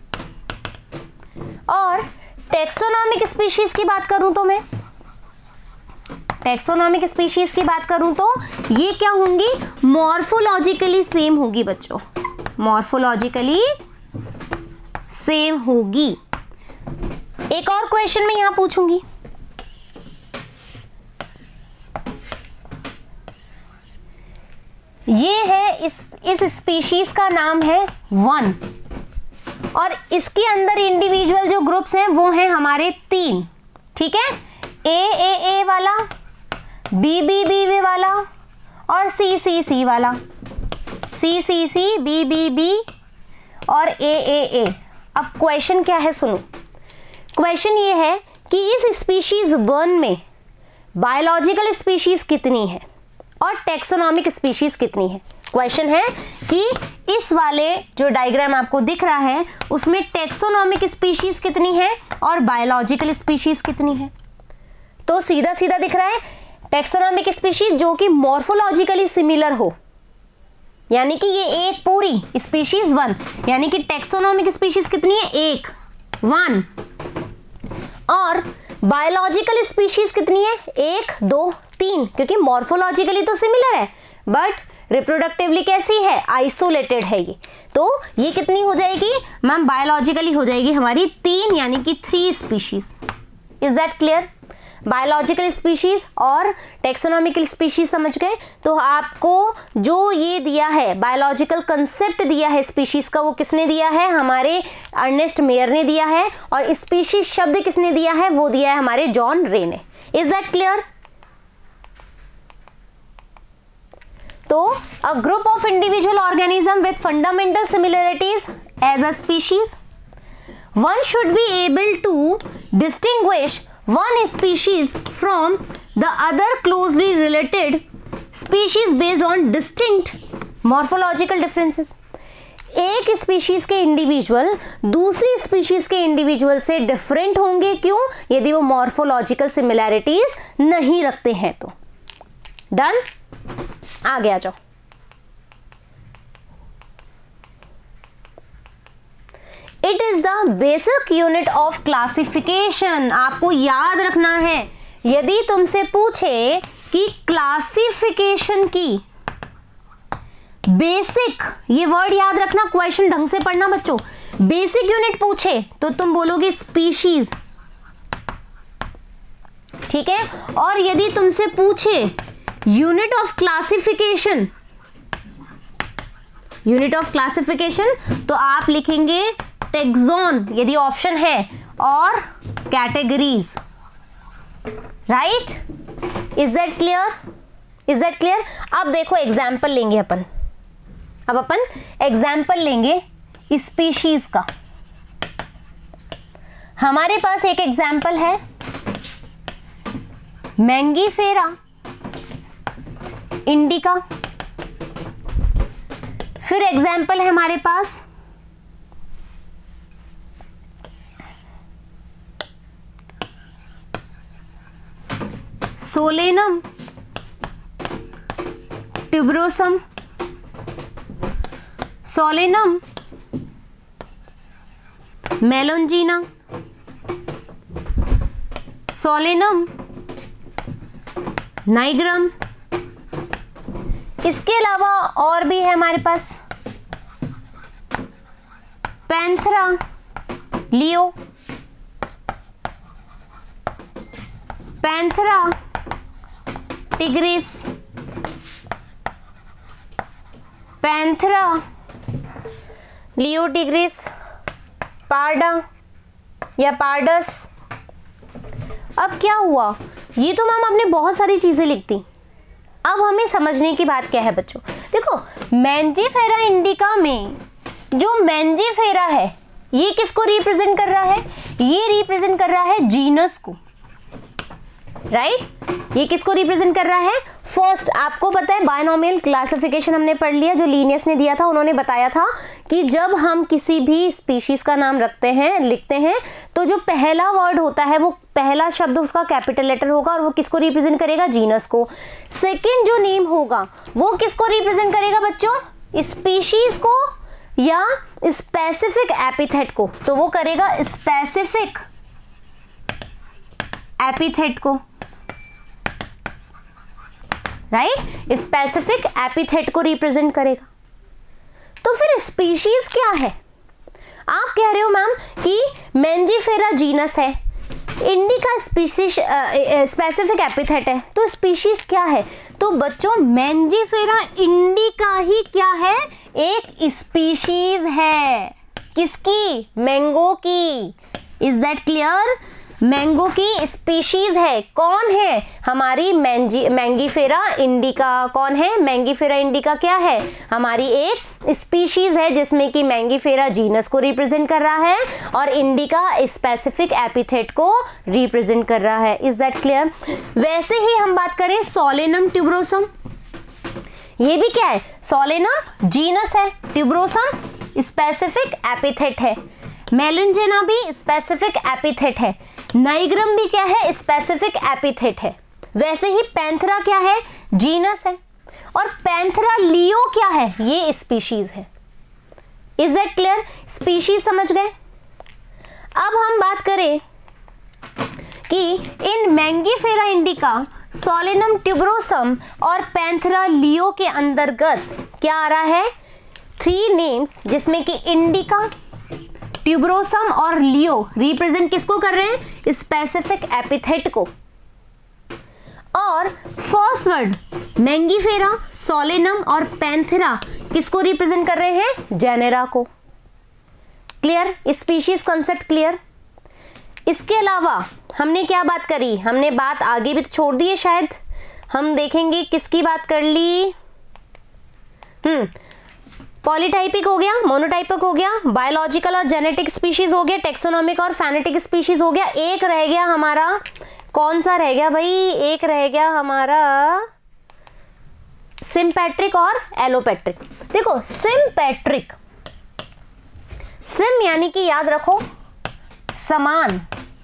Speaker 1: और टेक्सोनॉमिक स्पीशीज की बात करूं तो मैं, टेक्सोनॉमिक स्पीशीज की बात करूं तो ये क्या होंगी, मॉर्फोलॉजिकली सेम होगी बच्चों, मॉर्फोलॉजिकली सेम होगी। एक और क्वेश्चन मैं यहां पूछूंगी, ये है इस स्पीशीज का नाम है 1 और इसके अंदर इंडिविजुअल जो ग्रुप्स हैं वो हैं हमारे 3, ठीक है, ए वाला, बी वाला और सी वाला, सी बी और ए। अब क्वेश्चन क्या है, सुनो, क्वेश्चन ये है कि इस स्पीशीज 1 में बायोलॉजिकल स्पीशीज कितनी है और टेक्सोनॉमिक स्पीशीज कितनी है। क्वेश्चन है कि इस वाले जो डायग्राम आपको दिख रहा है उसमें टेक्सोनॉमिक स्पीशीज कितनी है और बायोलॉजिकल स्पीशीज कितनी है। तो सीधा सीधा दिख रहा है टेक्सोनॉमिक स्पीशीज जो कि मॉर्फोलॉजिकली सिमिलर हो, यानी कि ये एक पूरी स्पीशीज 1, यानी कि टेक्सोनॉमिक स्पीशीज कितनी है, 1 1, और बायोलॉजिकल स्पीशीज कितनी है, 1 2 3, क्योंकि मॉर्फोलॉजिकली तो सिमिलर है बट रिप्रोडक्टिवली कैसी है, आइसोलेटेड है ये। तो ये कितनी हो जाएगी मैम, बायोलॉजिकली हो जाएगी हमारी 3, यानी कि 3 स्पीशीज। Is that clear? Biological species और टेक्सोनॉमिकल स्पीशीज समझ गए। तो आपको जो ये दिया है, बायोलॉजिकल कंसेप्ट दिया है स्पीशीज का, वो किसने दिया है, हमारे अर्नेस्ट मेयर ने दिया है, और स्पीशीज शब्द किसने दिया है, वो दिया है हमारे जॉन रे ने। Is that clear? तो a group of individual organism with fundamental similarities as a species, one should be able to distinguish one species from the other closely related species based on distinct morphological differences। एक स्पीशीज के इंडिविजुअल दूसरी स्पीशीज के इंडिविजुअल से डिफरेंट होंगे, क्यों? यदि वो मॉर्फोलॉजिकल सिमिलैरिटीज नहीं रखते हैं तो। डन? आगे आ जाओ। It is the basic unit of classification. आपको याद रखना है, यदि तुमसे पूछे कि क्लासिफिकेशन की बेसिक, ये वर्ड याद रखना, क्वेश्चन ढंग से पढ़ना बच्चों। बेसिक यूनिट पूछे तो तुम बोलोगे स्पीशीज, ठीक है? और यदि तुमसे पूछे unit of classification, unit of classification, तो आप लिखेंगे टेक्सोन यदि ऑप्शन है, और categories. Right? Is that clear? Is that clear? अब देखो एग्जाम्पल लेंगे अपन, अब अपन एग्जाम्पल लेंगे स्पीशीज का। हमारे पास एक एग्जाम्पल है मैंगीफेरा इंडिका, फिर एग्जाम्पल है हमारे पास Solanum tuberosum, Solanum melongena, Solanum nigrum. इसके अलावा और भी है हमारे पास Panthera leo, Panthera tigris, Panthera leo tigris, पार्डा या पार्डस। अब क्या हुआ, ये तो मैम आपने बहुत सारी चीजें लिख दी। अब हमें समझने की बात क्या है बच्चों, देखो मैंजीफेरा इंडिका में जो मैंजीफेरा है ये किसको रिप्रेजेंट कर रहा है, ये रिप्रेजेंट कर रहा है जीनस को। राइट? ये किसको रिप्रेजेंट कर रहा है? फर्स्ट, आपको पता है बायनोमियल क्लासिफिकेशन हमने पढ़ लिया, जो लीनियस ने दिया था, उन्होंने बताया था कि जब हम किसी भी स्पीशीज का नाम रखते हैं, लिखते हैं, तो जो पहला वर्ड होता है, वो पहला शब्द उसका कैपिटल लेटर होगा और वो किसको रिप्रेजेंट करेगा? जीनस को। सेकेंड जो नेम होगा वो किसको रिप्रेजेंट करेगा बच्चों? स्पीशीज को या स्पेसिफिक एपिथेट को, तो वो करेगा स्पेसिफिक एपिथेट को। राइट? स्पेसिफिक एपिथेट को रिप्रेजेंट करेगा। तो फिर स्पीशीज क्या है? आप कह रहे हो मैम कि मैंजीफेरा जीनस है, इंडिका स्पीशीज स्पेसिफिक एपिथेट है, तो स्पीशीज क्या है? तो बच्चों मैंजीफेरा इंडिका ही क्या है? एक स्पीशीज है। किसकी? मैंगो की। Is that clear? मैंगो की स्पीशीज है। कौन है? हमारी मैंगीफेरा इंडिका। कौन है? मैंगीफेरा इंडिका क्या है? हमारी एक स्पीशीज है जिसमें कि मैंगीफेरा जीनस को रिप्रेजेंट कर रहा है और इंडिका स्पेसिफिक एपिथेट को रिप्रेजेंट कर रहा है। Is that clear? वैसे ही हम बात करें सोलेनम ट्यूबरोसम, ये भी क्या है? सोलेनम जीनस है, ट्यूबरोसम स्पेसिफिक एपिथेट है, मेलिंजेना भी स्पेसिफिक एपिथेट है, नाइग्रम भी क्या है? स्पेसिफिक एपिथेट है। वैसे ही पैंथेरा क्या है, जीनस है, और पैंथेरा लियो क्या है, ये स्पीशीज है। Is that clear? स्पीशीज समझ गए। अब हम बात करें कि इन मैंगीफेरा इंडिका, सोलेनम ट्यूबरोसम और पैंथेरा लियो के अंतर्गत क्या आ रहा है, 3 नेम्स, जिसमें कि इंडिका, ट्यूबरोसम और लियो रिप्रेजेंट किसको कर रहे हैं, स्पेसिफिक एपिथेट को। और फर्स्ट वर्ड मैंगीफेरा, सोलेनम और पैंथेरा किसको रिप्रेजेंट कर रहे हैं, जेनेरा को। क्लियर? Species concept clear. इसके अलावा हमने क्या बात करी, हमने बात आगे भी तो छोड़ दी है, शायद हम देखेंगे किसकी बात कर ली। पॉलीटाइपिक हो गया, मोनोटाइपिक हो गया, बायोलॉजिकल और जेनेटिक स्पीशीज हो गया, टेक्सोनोमिक और फेनेटिक स्पीशीज हो गया। एक रह गया हमारा, कौन सा रह गया भाई, एक रह गया हमारा सिम्पैट्रिक और एलोपैट्रिक। देखो सिम्पैट्रिक, सिम यानी कि याद रखो समान,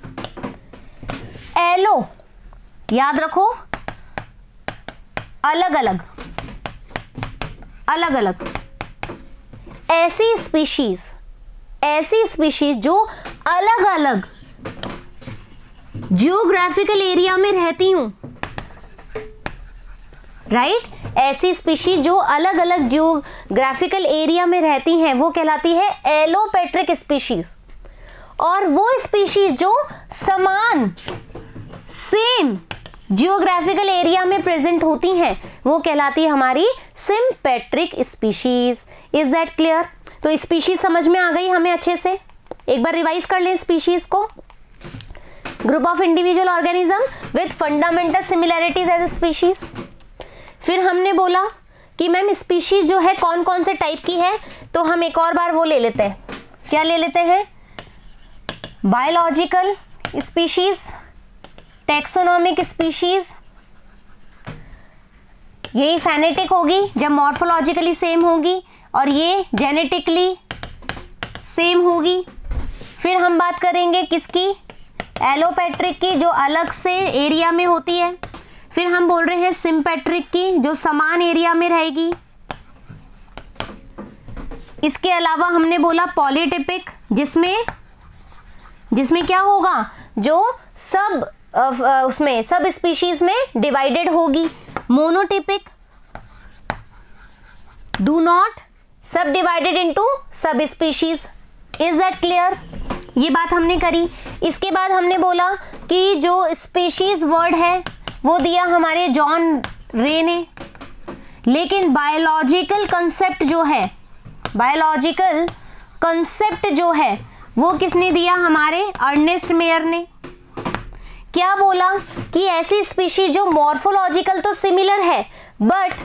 Speaker 1: एलो याद रखो अलग अलग, अलग अलग। ऐसी स्पीशीज जो अलग अलग जियोग्राफिकल एरिया में रहती हूं, राइट? ऐसी स्पीशीज जो अलग अलग जियोग्राफिकल एरिया में रहती हैं वो कहलाती है एलोपैट्रिक स्पीशीज। और वो स्पीशीज जो समान, सेम जियोग्राफिकल एरिया में प्रेजेंट होती हैं वो कहलाती है हमारी sympatric species. Is that clear? तो स्पीशीज समझ में आ गई हमें अच्छे से। एक बार रिवाइज कर लें स्पीशीज को। Group of individual organism with fundamental similarities as species. फिर हमने बोला कि मैम स्पीशीज जो है कौन कौन से टाइप की है, तो हम एक और बार वो ले लेते हैं। क्या ले लेते हैं? बायोलॉजिकल स्पीशीज, टेक्सोनोमिक स्पीशीज, यही फेनेटिक होगी जब मॉर्फोलॉजिकली सेम होगी, और ये जेनेटिकली सेम होगी। फिर हम बात करेंगे किसकी? एलोपैट्रिक की, जो अलग से एरिया में होती है। फिर हम बोल रहे हैं सिम्पैट्रिक की, जो समान एरिया में रहेगी। इसके अलावा हमने बोला पॉलीटिपिक, जिसमें क्या होगा, जो सब उसमें सब स्पीशीज में डिवाइडेड होगी। Monotypic, do not sub divided into sub species. Is that clear? ये बात हमने करी। इसके बाद हमने बोला कि जो स्पीशीज वर्ड है वो दिया हमारे जॉन रे ने, लेकिन बायोलॉजिकल कंसेप्ट जो है वो किसने दिया? हमारे अर्नेस्ट मेयर ने। क्या बोला कि ऐसी स्पीशीज जो मॉर्फोलॉजिकल तो सिमिलर है बट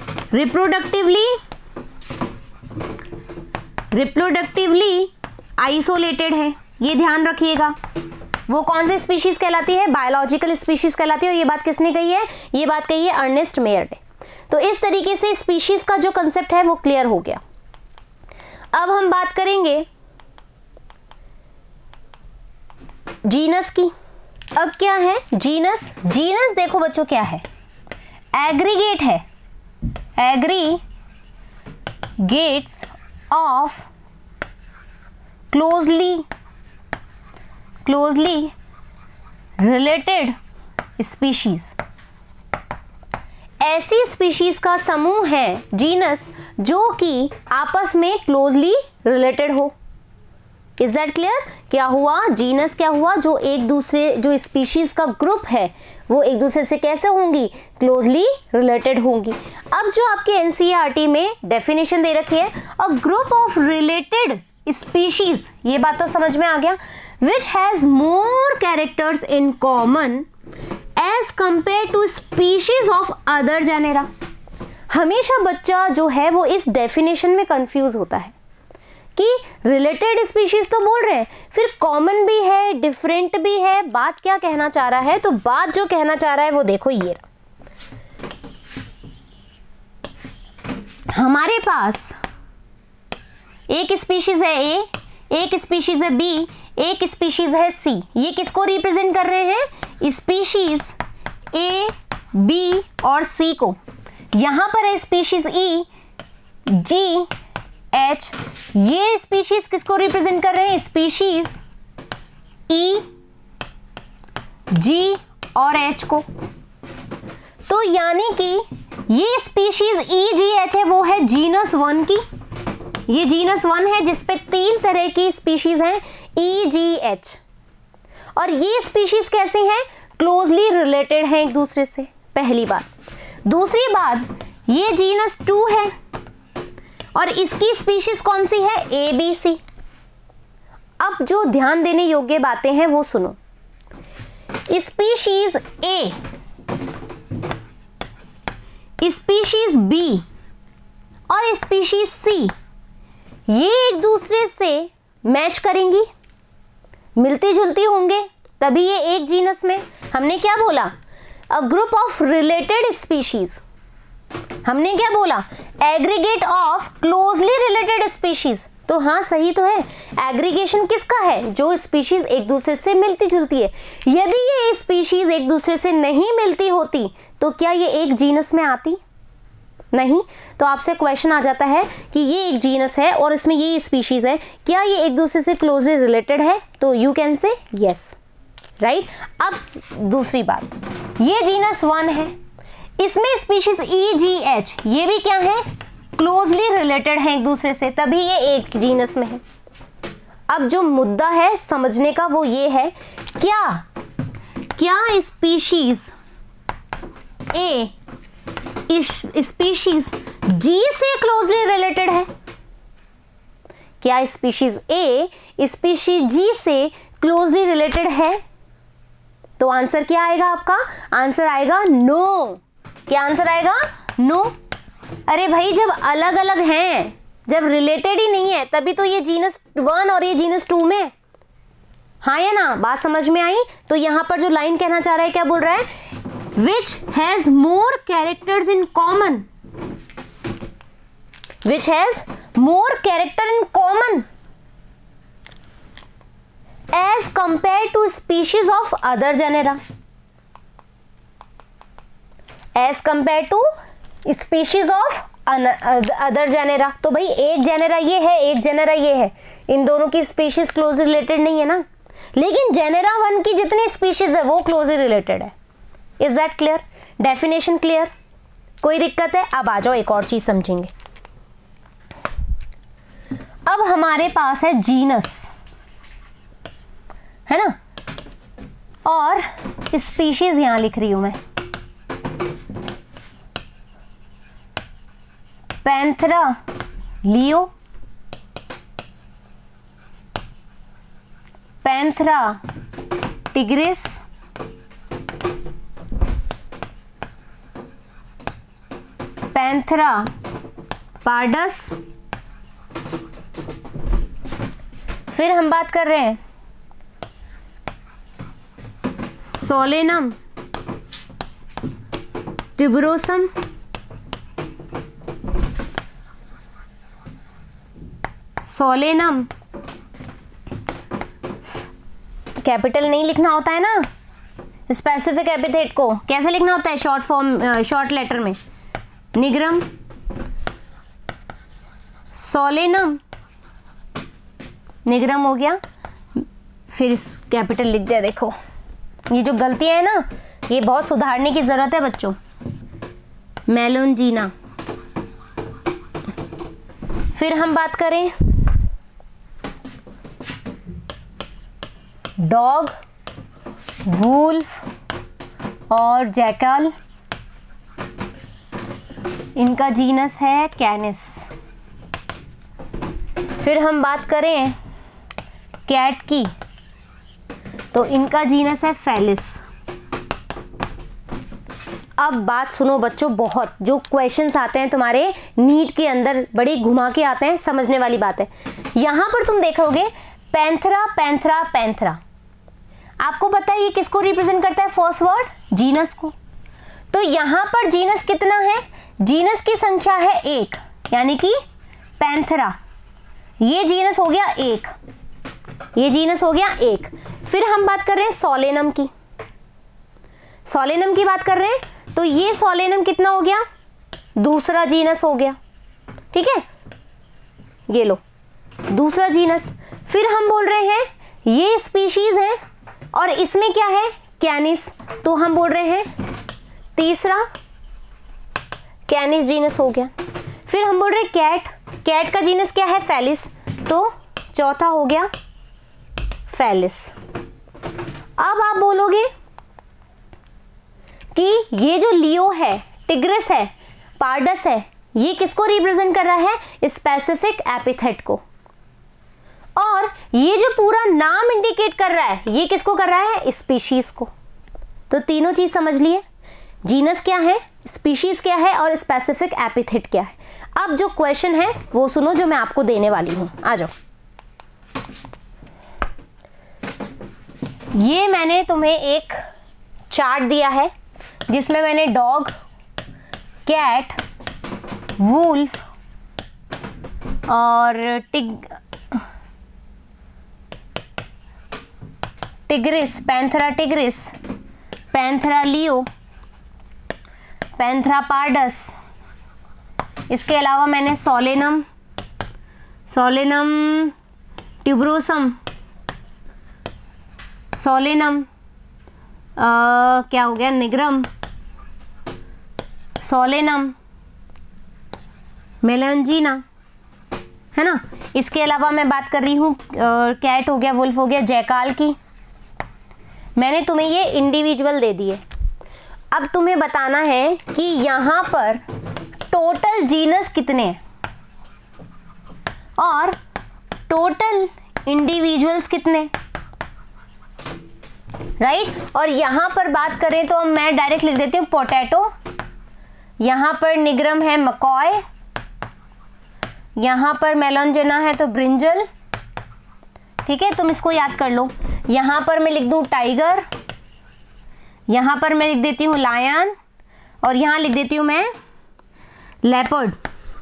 Speaker 1: रिप्रोडक्टिवली आइसोलेटेड है। ये ध्यान रखिएगा। वो कौन सी स्पीशीज कहलाती है? बायोलॉजिकल स्पीशीज कहलाती है। और ये बात किसने कही है? ये बात कही है अर्नेस्ट मेयर ने। तो इस तरीके से स्पीशीज का जो कंसेप्ट है वो क्लियर हो गया। अब हम बात करेंगे जीनस की। अब क्या है जीनस? जीनस देखो बच्चों क्या है? एग्रीगेट है, aggregates of closely related species. ऐसी स्पीशीज का समूह है जीनस जो कि आपस में क्लोजली रिलेटेड हो। Is that clear? क्या हुआ? जीनस क्या हुआ? जो एक दूसरे, जो स्पीशीज का ग्रुप है वो एक दूसरे से कैसे होंगी? क्लोजली रिलेटेड होंगी। अब जो आपके एनसीईआरटी में डेफिनेशन दे रखी है, a group of related species, ये बात तो समझ में आ गया, which has more characters in common as compared to species of other genera। हमेशा बच्चा जो है वो इस डेफिनेशन में कंफ्यूज होता है कि रिलेटेड स्पीशीज तो बोल रहे हैं, फिर कॉमन भी है, डिफरेंट भी है। बात क्या कहना चाह रहा है? तो बात जो कहना चाह रहा है वो देखो, ये रहा। हमारे पास एक स्पीशीज है ए, एक स्पीशीज है बी, एक स्पीशीज है सी। ये किसको रिप्रेजेंट कर रहे हैं? स्पीशीज ए, बी और सी को, यहां पर है स्पीशीज ई, जी, एच। ये स्पीशीज किसको रिप्रेजेंट कर रहे हैं? स्पीशीज ई, जी और एच को। तो यानी कि ये स्पीशीज ई, जी, एच है, वो है जीनस 1 की। ये जीनस 1 है जिसपे 3 तरह की स्पीशीज हैं, ई, जी, एच। और ये स्पीशीज कैसी हैं? क्लोजली रिलेटेड हैं एक दूसरे से, पहली बात। दूसरी बात, ये जीनस 2 है और इसकी स्पीशीज कौन सी है? A, B, C. अब जो ध्यान देने योग्य बातें हैं वो सुनो। स्पीशीज ए, स्पीशीज बी और स्पीशीज सी, ये एक दूसरे से मैच करेंगी, मिलती जुलती होंगे, तभी ये एक जीनस में। हमने क्या बोला? A group of related species. हमने क्या बोला? Aggregate of closely related species. तो हाँ, सही तो है। एग्रीगेशन किसका है? जो स्पीशीज एक दूसरे से मिलती जुलती है। यदि ये स्पीशीज एक दूसरे से नहीं मिलती होती तो क्या ये एक जीनस में आती? नहीं। तो आपसे क्वेश्चन आ जाता है कि ये एक जीनस है और इसमें ये स्पीशीज है, क्या ये एक दूसरे से क्लोजली रिलेटेड है? तो you can say yes, right. अब दूसरी बात, ये जीनस 1 है, इसमें स्पीशीज ई, जी, एच, ये भी क्या है? क्लोजली रिलेटेड है एक दूसरे से, तभी ये एक जीनस में है। अब जो मुद्दा है समझने का वो ये है, क्या स्पीशीज ए स्पीशीज जी से क्लोजली रिलेटेड है? क्या स्पीशीज ए स्पीशीज जी से क्लोजली रिलेटेड है? तो आंसर क्या आएगा आपका? आंसर आएगा नो। क्या आंसर आएगा? नो। अरे भाई, जब अलग अलग हैं, जब रिलेटेड ही नहीं है, तभी तो ये जीनस 1 और ये जीनस 2 में। हाँ या ना? बात समझ में आई? तो यहां पर जो लाइन कहना चाह रहा है, क्या बोल रहा है? Which has more characters in common, which has more character in common as compare to species of other genera, as compare to species of other genera. तो भाई एक जेनेरा ये है, एक जेनेरा ये है, इन दोनों की स्पीशीज क्लोज रिलेटेड नहीं है ना, लेकिन जेनेरा 1 की जितनी स्पीशीज है वो क्लोजली रिलेटेड है। Is that clear? Definition clear? कोई दिक्कत है? अब आ जाओ, एक और चीज समझेंगे। अब हमारे पास है जीनस, है ना, और स्पीशीज यहां लिख रही हूं मैं, Panthera leo, Panthera tigris, Panthera pardus. फिर हम बात कर रहे हैं सोलेनम ट्यूबरोसम, सोलेनम, कैपिटल नहीं लिखना होता है ना, स्पेसिफिक एपिथेट को कैसे लिखना होता है? शॉर्ट फॉर्म, शॉर्ट लेटर में, निग्रम, सोलेनम, निग्रम हो गया, फिर कैपिटल लिख दिया। देखो ये जो गलतियां है ना, ये बहुत सुधारने की जरूरत है बच्चों। मेलोंजीना। फिर हम बात करें डॉग, वुल्फ और जैकल, इनका जीनस है कैनिस। फिर हम बात करें कैट की, तो इनका जीनस है फेलिस। अब बात सुनो बच्चों, बहुत जो क्वेश्चंस आते हैं तुम्हारे नीट के अंदर बड़ी घुमा के आते हैं, समझने वाली बात है। यहां पर तुम देखोगे पैंथेरा, पैंथेरा, पैंथेरा, आपको पता है ये किसको रिप्रेजेंट करता है? फर्स्ट वर्ड जीनस को। तो यहां पर जीनस कितना है? जीनस की संख्या है 1, यानी कि पैंथेरा, ये जीनस हो गया 1, ये जीनस हो गया 1। फिर हम बात कर रहे हैं सोलेनम की। सोलेनम की बात कर रहे हैं तो ये सोलेनम कितना हो गया, दूसरा जीनस हो गया, ठीक है, ये लो दूसरा जीनस। फिर हम बोल रहे हैं ये स्पीशीज है और इसमें क्या है, कैनिस, तो हम बोल रहे हैं तीसरा कैनिस जीनस हो गया। फिर हम बोल रहे हैं कैट, कैट का जीनस क्या है, फेलिस, तो चौथा हो गया फेलिस। अब आप बोलोगे कि ये जो लियो है, टिग्रिस है, पार्डस है, ये किसको रिप्रेजेंट कर रहा है, स्पेसिफिक एपिथेट को, और ये जो पूरा नाम इंडिकेट कर रहा है ये किसको कर रहा है, स्पीशीज को। तो तीनों चीज समझ लिए, जीनस क्या है, स्पीशीज क्या है और स्पेसिफिक एपिथेट क्या है। अब जो क्वेश्चन है वो सुनो जो मैं आपको देने वाली हूं, आ जाओ। ये मैंने तुम्हें एक चार्ट दिया है जिसमें मैंने डॉग, कैट, वुल्फ और tigris, Panthera tigris, Panthera leo, Panthera pardus, इसके अलावा मैंने सोलेनम, सोलेनम ट्यूबरोसम, सोलेनम क्या हो गया, निग्रम, सोलेनम मेलंजीना, है ना। इसके अलावा मैं बात कर रही हूँ कैट हो गया, वुल्फ हो गया, जयकाल की। मैंने तुम्हें ये इंडिविजुअल दे दिए। अब तुम्हें बताना है कि यहाँ पर टोटल जीनस कितने हैं और टोटल इंडिविजुअल्स कितने, राइट। और यहाँ पर बात करें तो मैं डायरेक्ट लिख देती हूँ पोटैटो, यहाँ पर निग्रम है मकॉय, यहाँ पर मेलंजना है तो ब्रिंजल, ठीक है, तुम इसको याद कर लो। यहाँ पर मैं लिख दूँ टाइगर, यहाँ पर मैं लिख देती हूँ लायन, और यहाँ लिख देती हूँ मैं लेपर्ड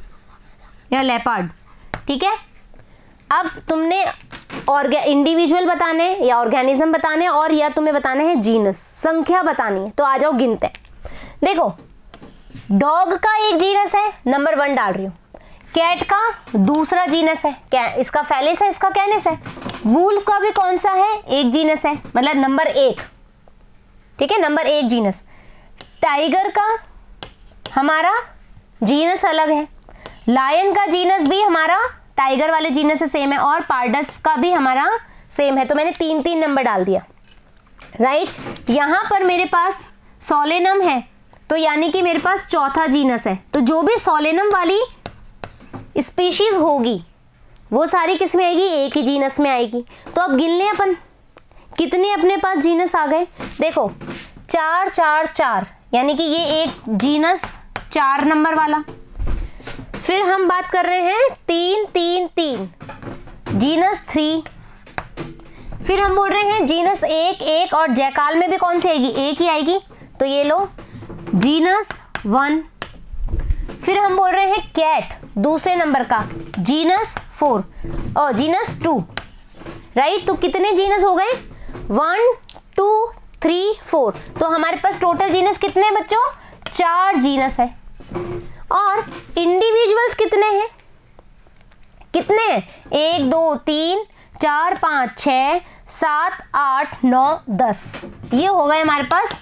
Speaker 1: या लेपर्ड, ठीक है। अब तुमने इंडिविजुअल बताने या ऑर्गेनिज्म बताने और या तुम्हें बताने हैं जीनस, संख्या बतानी है, तो आ जाओ गिनते हैं। देखो डॉग का एक जीनस है, नंबर 1 डाल रही हूँ। कैट का दूसरा जीनस है, इसका फेलिस है, इसका कैनिस है। वुल्फ का भी कौन सा है, एक जीनस है, मतलब नंबर 1, ठीक है, नंबर 1 जीनस। टाइगर का हमारा जीनस अलग है, लायन का जीनस भी हमारा टाइगर वाले जीनस से सेम है, और पार्डस का भी हमारा सेम है। तो मैंने 3-3 नंबर डाल दिया, राइट। यहां पर मेरे पास सोलेनम है, तो यानी कि मेरे पास चौथा जीनस है। तो जो भी सोलेनम वाली स्पीशीज होगी वो सारी किस में आएगी, एक ही जीनस में आएगी। तो अब गिन लें अपन कितने अपने पास जीनस आ गए। देखो 4 4 4, यानी कि ये एक जीनस 4 नंबर वाला। फिर हम बात कर रहे हैं 3 3 3, जीनस 3। फिर हम बोल रहे हैं जीनस 1 1, और जयकाल में भी कौन सी आएगी, एक ही आएगी, तो ये लो जीनस 1। फिर हम बोल रहे हैं कैट दूसरे नंबर का, जीनस 4 और जीनस 2, राइट। तो कितने जीनस हो गए, 1 2 3 4। तो हमारे पास टोटल जीनस कितने हैं बच्चों, 4 जीनस है। और इंडिविजुअल्स कितने हैं, कितने हैं, 1 2 3 4 5 6 7 8 9 10। ये हो गए हमारे पास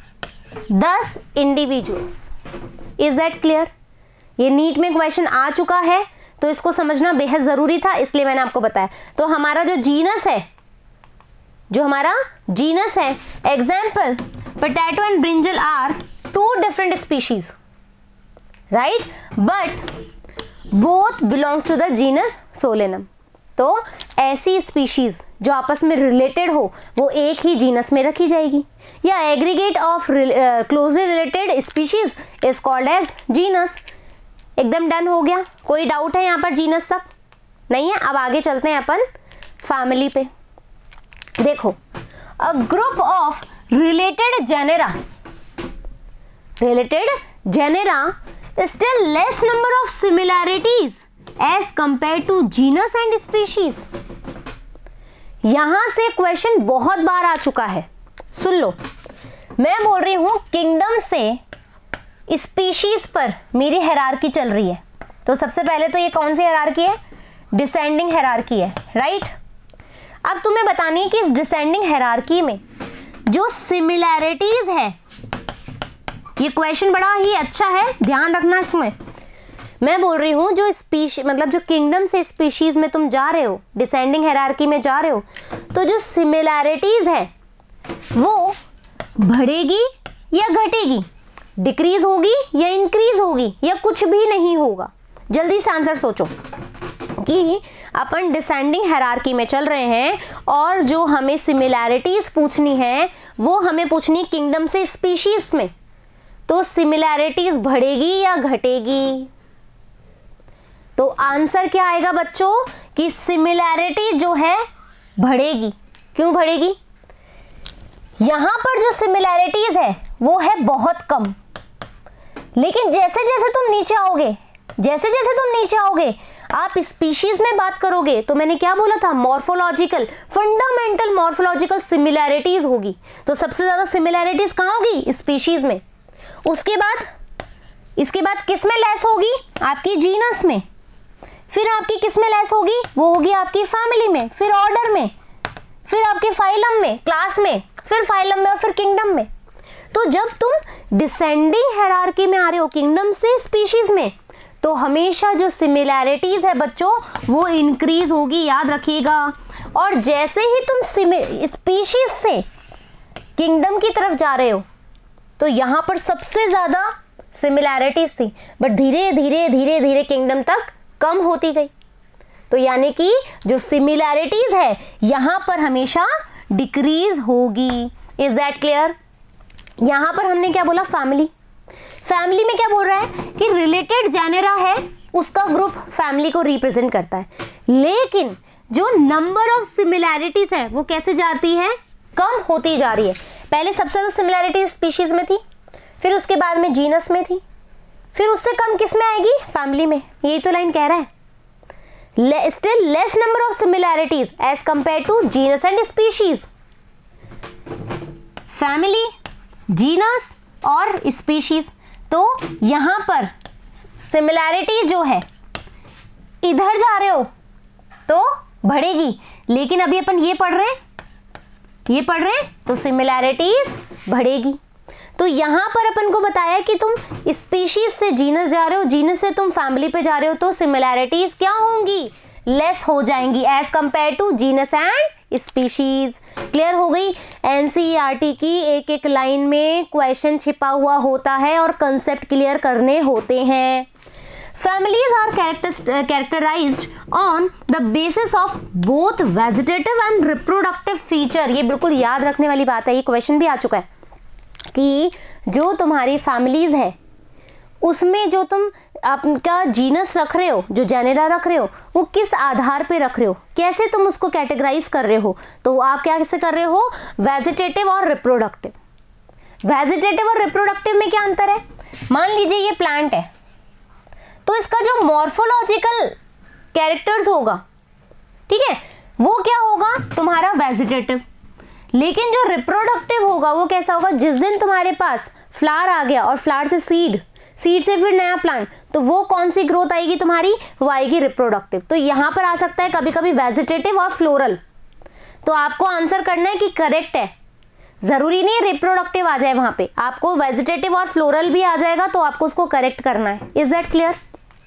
Speaker 1: 10 इंडिविजुअल्स। Is that clear. ये नीट में क्वेश्चन आ चुका है, तो इसको समझना बेहद जरूरी था, इसलिए मैंने आपको बताया। तो हमारा जो जीनस है, example potato and brinjal are 2 different species, right, but both belongs to the genus Solanum. तो ऐसी स्पीशीज जो आपस में रिलेटेड हो वो एक ही जीनस में रखी जाएगी, या aggregate of closely related species is called as genus. एकदम डन हो गया, कोई डाउट है यहाँ पर जीनस तक नहीं है। अब आगे चलते हैं अपन फैमिली पे। देखो a group of related genera still less number of similarities as compare to genus and species. यहां से क्वेश्चन बहुत बार आ चुका है, सुन लो। मैं बोल रही हूं किंगडम से स्पीशीज पर मेरी हायरार्की चल रही है। तो सबसे पहले तो ये कौन सी हायरार्की है? डिसेंडिंग हायरार्की है, राइट। अब तुम्हें बतानी है कि इस डिसेंडिंग हायरार्की में जो सिमिलैरिटीज है, ये क्वेश्चन बड़ा ही अच्छा है, ध्यान रखना इसमें। मैं बोल रही हूं जो स्पीशीज मतलब जो किंगडम से स्पीशीज में तुम जा रहे हो, डिसेंडिंग हायरार्की में जा रहे हो, तो जो सिमिलैरिटीज है वो बढ़ेगी या घटेगी, डिक्रीज होगी या इंक्रीज होगी, या कुछ भी नहीं होगा। जल्दी से आंसर सोचो कि अपन डिसेंडिंग हायरार्की में चल रहे हैं और जो हमें सिमिलैरिटीज पूछनी है वो हमें पूछनी है किंगडम से स्पीशीज में। तो सिमिलैरिटीज बढ़ेगी या घटेगी? तो आंसर क्या आएगा बच्चों कि सिमिलैरिटी जो है बढ़ेगी। क्यों बढ़ेगी? यहां पर जो सिमिलैरिटीज है वो है बहुत कम, लेकिन जैसे जैसे तुम नीचे आओगे, जैसे जैसे तुम नीचे आओगे आप स्पीशीज में बात करोगे, तो मैंने क्या बोला था, मॉर्फोलॉजिकल, फंडामेंटल मॉर्फोलॉजिकल सिमिलैरिटीज होगी। तो सबसे ज्यादा सिमिलैरिटीज कहां होगी? स्पीशीज में। उसके बाद इसके बाद किस में लेस होगी? आपकी जीनस में। फिर आपकी किस में लेस होगी? वो होगी आपकी फैमिली में, फिर ऑर्डर में, फिर आपके फाइलम में, क्लास में, फिर फाइलम में और फिर किंगडम में। तो जब तुम डिसेंडिंग हायरार्की में आ रहे हो किंगडम से स्पीशीज में, तो हमेशा जो सिमिलैरिटीज है बच्चों वो इंक्रीज होगी, याद रखिएगा। और जैसे ही तुम स्पीशीज से किंगडम की तरफ जा रहे हो तो यहां पर सबसे ज्यादा सिमिलैरिटीज थी, बट धीरे धीरे धीरे धीरे किंगडम तक कम होती गई। तो यानी कि जो सिमिलैरिटीज है यहां पर हमेशा डिक्रीज होगी। Is that clear? यहां पर हमने क्या बोला? फैमिली। फैमिली में क्या बोल रहा है कि रिलेटेड जेनेरा है उसका ग्रुप फैमिली को रिप्रेजेंट करता है, लेकिन जो नंबर ऑफ सिमिलैरिटीज है वो कैसे जाती है? कम होती जा रही है। पहले सबसे ज्यादा सिमिलैरिटी स्पीशीज में थी, फिर उसके बाद में जीनस में थी, फिर उससे कम किस में आएगी? फैमिली में। यही तो लाइन कह रहा है, still less number of similarities as compare to genus and species. Family, genus और स्पीशीज। तो यहां पर सिमिलैरिटी जो है इधर जा रहे हो तो बढ़ेगी, लेकिन अभी अपन ये पढ़ रहे हैं तो सिमिलैरिटीज बढ़ेगी। तो यहां पर अपन को बताया कि तुम स्पीशीज से जीनस जा रहे हो, जीनस से तुम फैमिली पे जा रहे हो, तो सिमिलैरिटीज क्या होंगी? लेस हो जाएंगी as compare to genus and species. Clear हो गई? एनसीईआरटी की एक एक लाइन में क्वेश्चन छिपा हुआ होता है और कंसेप्ट क्लियर करने होते हैं। Families are characterized on the basis of both vegetative and reproductive feature। ये बिल्कुल याद रखने वाली बात है, ये क्वेश्चन भी आ चुका है कि जो तुम्हारी फैमिलीज है उसमें जो तुम आपका जीनस रख रहे हो, जो जेनेरा रख रहे हो, वो किस आधार पे रख रहे हो, कैसे तुम उसको कैटेगराइज कर रहे हो। तो आप क्या कैसे कर रहे हो? वेजिटेटिव और रिप्रोडक्टिव। वेजिटेटिव और रिप्रोडक्टिव में क्या अंतर है? मान लीजिए ये प्लांट है तो इसका जो मॉर्फोलॉजिकल कैरेक्टर्स होगा, ठीक है, वो क्या होगा? तुम्हारा वेजिटेटिव। लेकिन जो रिप्रोडक्टिव होगा वो कैसा होगा? जिस दिन तुम्हारे पास फ्लावर आ गया और फ्लावर से सीड से फिर नया प्लांट, तो वो कौन सी ग्रोथ आएगी तुम्हारी? वो आएगी रिप्रोडक्टिव। तो यहां पर आ सकता है कभी कभी वेजिटेटिव और फ्लोरल। तो आपको आंसर करना है कि करेक्ट है, जरूरी नहीं रिप्रोडक्टिव आ जाए, वहां पे आपको वेजिटेटिव और फ्लोरल भी आ जाएगा, तो आपको उसको करेक्ट करना है। Is that clear?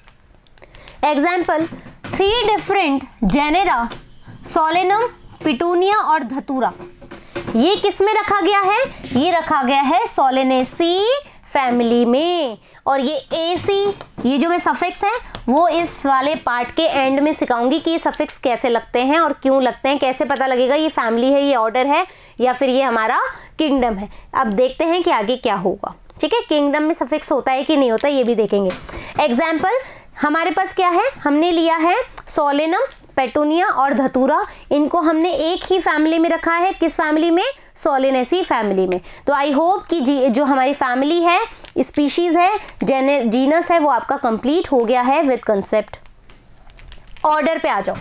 Speaker 1: Example, 3 different genera Solanum, petunia और धतूरा। ये किस में रखा गया है? ये रखा गया है सोलेनेसी फैमिली में। और ये एसी, ये जो मैं सफिक्स है वो इस वाले पार्ट के एंड में सिखाऊंगी कि ये सफिक्स कैसे लगते हैं और क्यों लगते हैं, कैसे पता लगेगा ये फैमिली है, ये ऑर्डर है, या फिर ये हमारा किंगडम है। अब देखते हैं कि आगे क्या होगा। ठीक है, किंगडम में सफिक्स होता है कि नहीं होता ये भी देखेंगे। एग्जाम्पल हमारे पास क्या है? हमने लिया है सोलेनम, पेटूनिया और धतूरा। इनको हमने एक ही फैमिली में रखा है। किस फैमिली में? सोलेनेसी फैमिली में। तो आई होप कि जो हमारी फैमिली है, स्पीशीज है, जीनस है, वो आपका कंप्लीट हो गया है विद कंसेप्ट। ऑर्डर पे आ जाओ।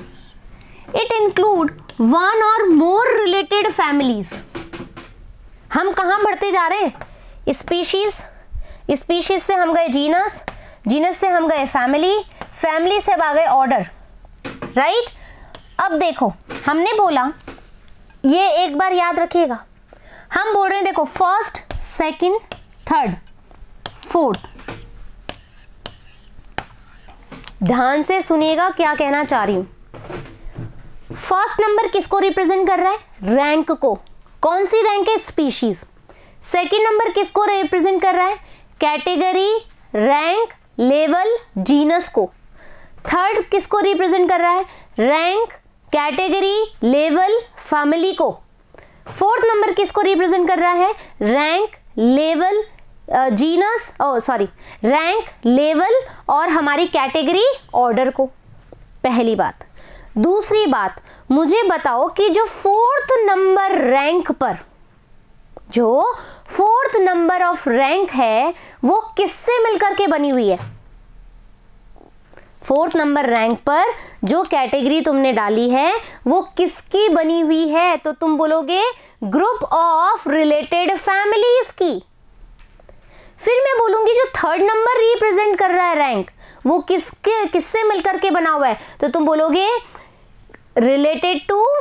Speaker 1: इट इंक्लूड 1 और मोर रिलेटेड फैमिलीज। हम कहाँ बढ़ते जा रहे हैं? स्पीशीज, स्पीशीज से हम गए जीनस, जीनस से हम गए फैमिली, फैमिली से अब आ गए ऑर्डर, राइट। अब देखो हमने बोला, ये एक बार याद रखिएगा, हम बोल रहे हैं देखो फर्स्ट, सेकंड, थर्ड, फोर्थ। ध्यान से सुनिएगा क्या कहना चाह रही हूं। फर्स्ट नंबर किसको रिप्रेजेंट कर रहा है? रैंक को। कौन सी रैंक है? स्पीशीज। सेकंड नंबर किसको रिप्रेजेंट कर रहा है? कैटेगरी, रैंक, लेवल, जीनस को। थर्ड किसको रिप्रेजेंट कर रहा है? रैंक, कैटेगरी, लेवल, फैमिली को। फोर्थ नंबर किसको रिप्रेजेंट कर रहा है? Rank, level, genus, sorry, rank, level और हमारी कैटेगरी, ऑर्डर को। पहली बात। दूसरी बात, मुझे बताओ कि जो फोर्थ नंबर रैंक पर, जो फोर्थ नंबर ऑफ रैंक है वो किससे मिलकर के बनी हुई है? फोर्थ नंबर रैंक पर जो कैटेगरी तुमने डाली है वो किसकी बनी हुई है? तो तुम बोलोगे ग्रुप ऑफ रिलेटेड फैमिलीज की। फिर मैं बोलूंगी जो थर्ड नंबर रिप्रेजेंट कर रहा है रैंक, वो किससे मिलकर के बना हुआ है? तो तुम बोलोगे रिलेटेड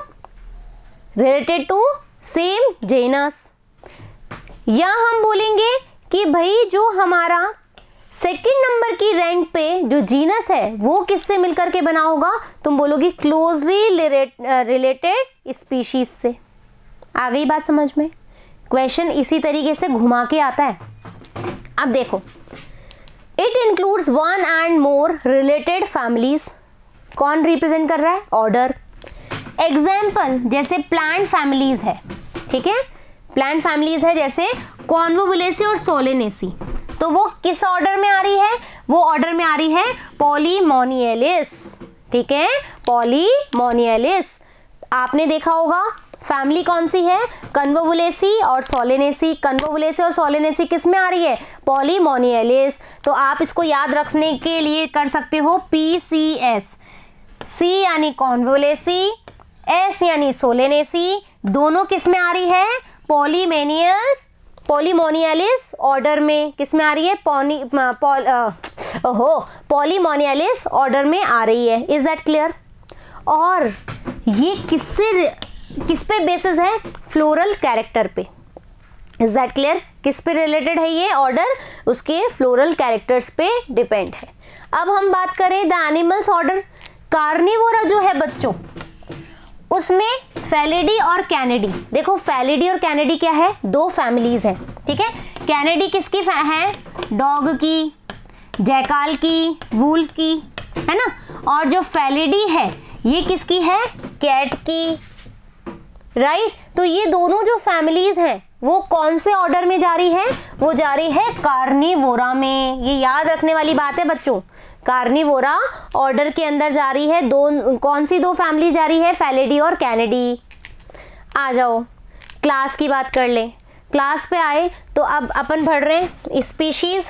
Speaker 1: टू सेम जेनस। या हम बोलेंगे कि भाई जो हमारा सेकंड नंबर की रैंक पे जो जीनस है वो किससे मिलकर के बना होगा? तुम बोलोगे क्लोजली रिलेटेड स्पीशीज से। आ गई बात समझ में? क्वेश्चन इसी तरीके से घुमा के आता है। अब देखो, it includes one and more related families. कौन रिप्रेजेंट कर रहा है? ऑर्डर। एग्जाम्पल जैसे प्लांट फैमिलीज है, ठीक है, प्लांट फैमिलीज है जैसे कॉन्वोवुलेसी और सोलेनेसी, तो वो किस ऑर्डर में आ रही है? वो ऑर्डर में आ रही है पॉलीमोनियलिस, ठीक है, पॉलीमोनियलिस। आपने देखा होगा फैमिली कौन सी है? कन्वोवुलेसी और सोलेनेसी। कन्वोवुलेसी और सोलेनेसी किस में आ रही है? पॉलीमोनियलिस। तो आप इसको याद रखने के लिए कर सकते हो PCS। C यानी कॉन्वोवुलेसी, S यानी सोलेनेसी, दोनों किस में आ रही है? पॉलीमोनियलिस ऑर्डर में। किस में आ रही है? पॉलीमोनियलिस ऑर्डर में आ रही है। Is that clear? और ये किस पे बेसिस है? फ्लोरल कैरेक्टर पे। Is that clear? किस पे रिलेटेड है ये ऑर्डर? उसके फ्लोरल कैरेक्टर्स पे डिपेंड है। अब हम बात करें द एनिमल्स ऑर्डर। कार्निवोरा जो है बच्चों, उसमें फैलिडी और कैनिडी। देखो फैलिडी और कैनिडी क्या है? दो फैमिलीज है, ठीक है। कैनिडी किसकी है? डॉग की, जैकाल की, वुल्फ की, है ना। और जो फैलिडी है ये किसकी है? कैट की, राइट। तो ये दोनों जो फैमिलीज हैं वो कौन से ऑर्डर में जा रही है? वो जा रही है कार्निवोरा में। ये याद रखने वाली बात है बच्चों, कार्निवोरा ऑर्डर के अंदर जा रही है। कौन सी दो फैमिली जा रही है? फैलिडी और कैनिडी। आ जाओ क्लास की बात कर ले। क्लास पे आए तो अब अपन पढ़ रहे हैं स्पीशीज,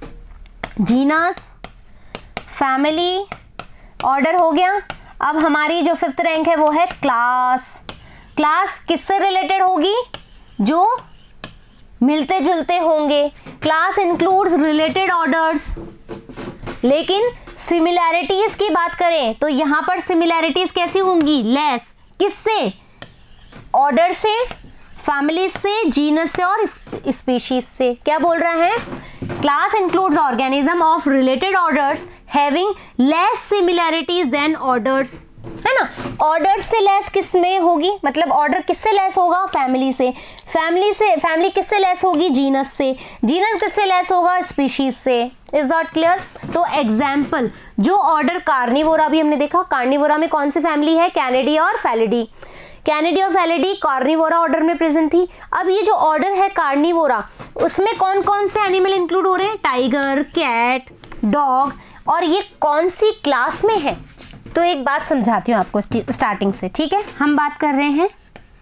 Speaker 1: जीनस, फैमिली, ऑर्डर हो गया। अब हमारी जो फिफ्थ रैंक है वो है क्लास। क्लास किससे रिलेटेड होगी? जो मिलते जुलते होंगे। Class includes related orders. लेकिन सिमिलैरिटीज की बात करें तो यहां पर सिमिलैरिटीज कैसी होंगी? लेस। किससे? ऑर्डर से, फैमिली से, जीनस से और स्पीशीज से। क्या बोल रहा है? Class includes organism of related orders having less similarities than orders, है ना। ऑर्डर से लेस किस में होगी? मतलब ऑर्डर किससे लेस होगा? फैमिली से। फैमिली किससे लेस होगी? जीनस से। जीनस किससे लेस होगा? स्पीशीज से। Is that clear? तो एग्जाम्पल, जो ऑर्डर कार्निवोरा भी हमने देखा, कार्निवोरा में कौन सी फैमिली है? कैनिडी और फैलिडी। कैनिडी और फैलिडी कार्निवोरा ऑर्डर में प्रेजेंट थी। अब ये जो ऑर्डर है कार्निवोरा, उसमें कौन कौन से एनिमल इंक्लूड हो रहे हैं? Tiger, cat, dog. और ये कौन सी क्लास में है? तो एक बात समझाती हूँ आपको स्टार्टिंग से, ठीक है। हम बात कर रहे हैं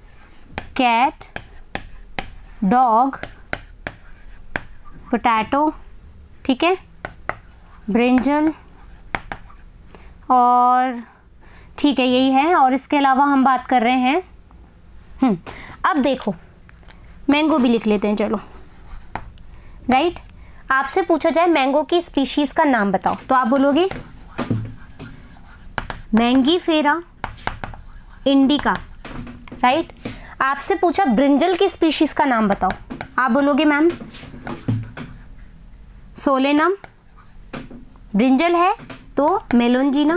Speaker 1: कैट, डॉग, पोटैटो, ठीक है, ब्रिंजल, और ठीक है यही है। और इसके अलावा हम बात कर रहे हैं अब देखो मैंगो भी लिख लेते हैं चलो। राइट, आपसे पूछा जाए मैंगो की स्पीशीज का नाम बताओ तो आप बोलोगे मैंगीफेरा इंडिका। राइट, आपसे पूछा ब्रिंजल की स्पीशीज का नाम बताओ, आप बोलोगे मैम सोलेनम। ब्रिंजल है तो मेलोंजिना।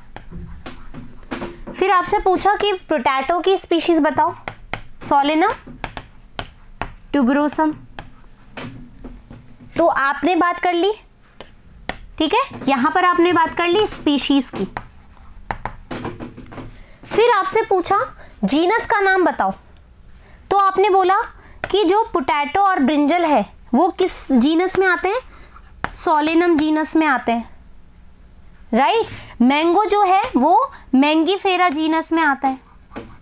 Speaker 1: फिर आपसे पूछा कि पोटैटो की स्पीशीज बताओ, सोलेनम ट्यूबरोसम। तो आपने बात कर ली, ठीक है, यहां पर आपने बात कर ली स्पीशीज की। फिर आपसे पूछा जीनस का नाम बताओ, तो आपने बोला कि जो पोटैटो और ब्रिंजल है वो किस जीनस में आते हैं, सोलेनम जीनस में आते हैं। राइट, मैंगो जो है वो मैंगीफेरा जीनस में आता है।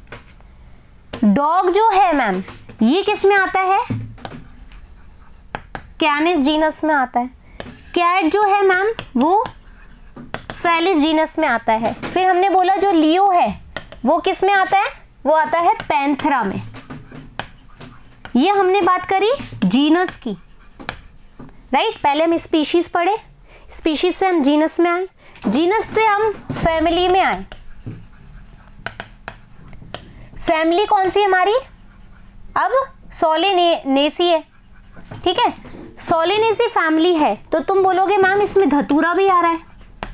Speaker 1: डॉग जो है मैम ये किस में आता है, कैनिस जीनस में आता है। कैट जो है मैम वो फेलिस जीनस में आता है। फिर हमने बोला जो लियो है वो किस में आता है, वो आता है पैंथरा में। ये हमने बात करी जीनस की। राइट, पहले हम स्पीशीज पढ़े, स्पीशीज से हम जीनस में आए, जीनस से हम फैमिली में आए। फैमिली कौन सी हमारी, अब सोलेनेसी है, ठीक है, सोलेनेसी फैमिली है। तो तुम बोलोगे मैम इसमें धतूरा भी आ रहा है।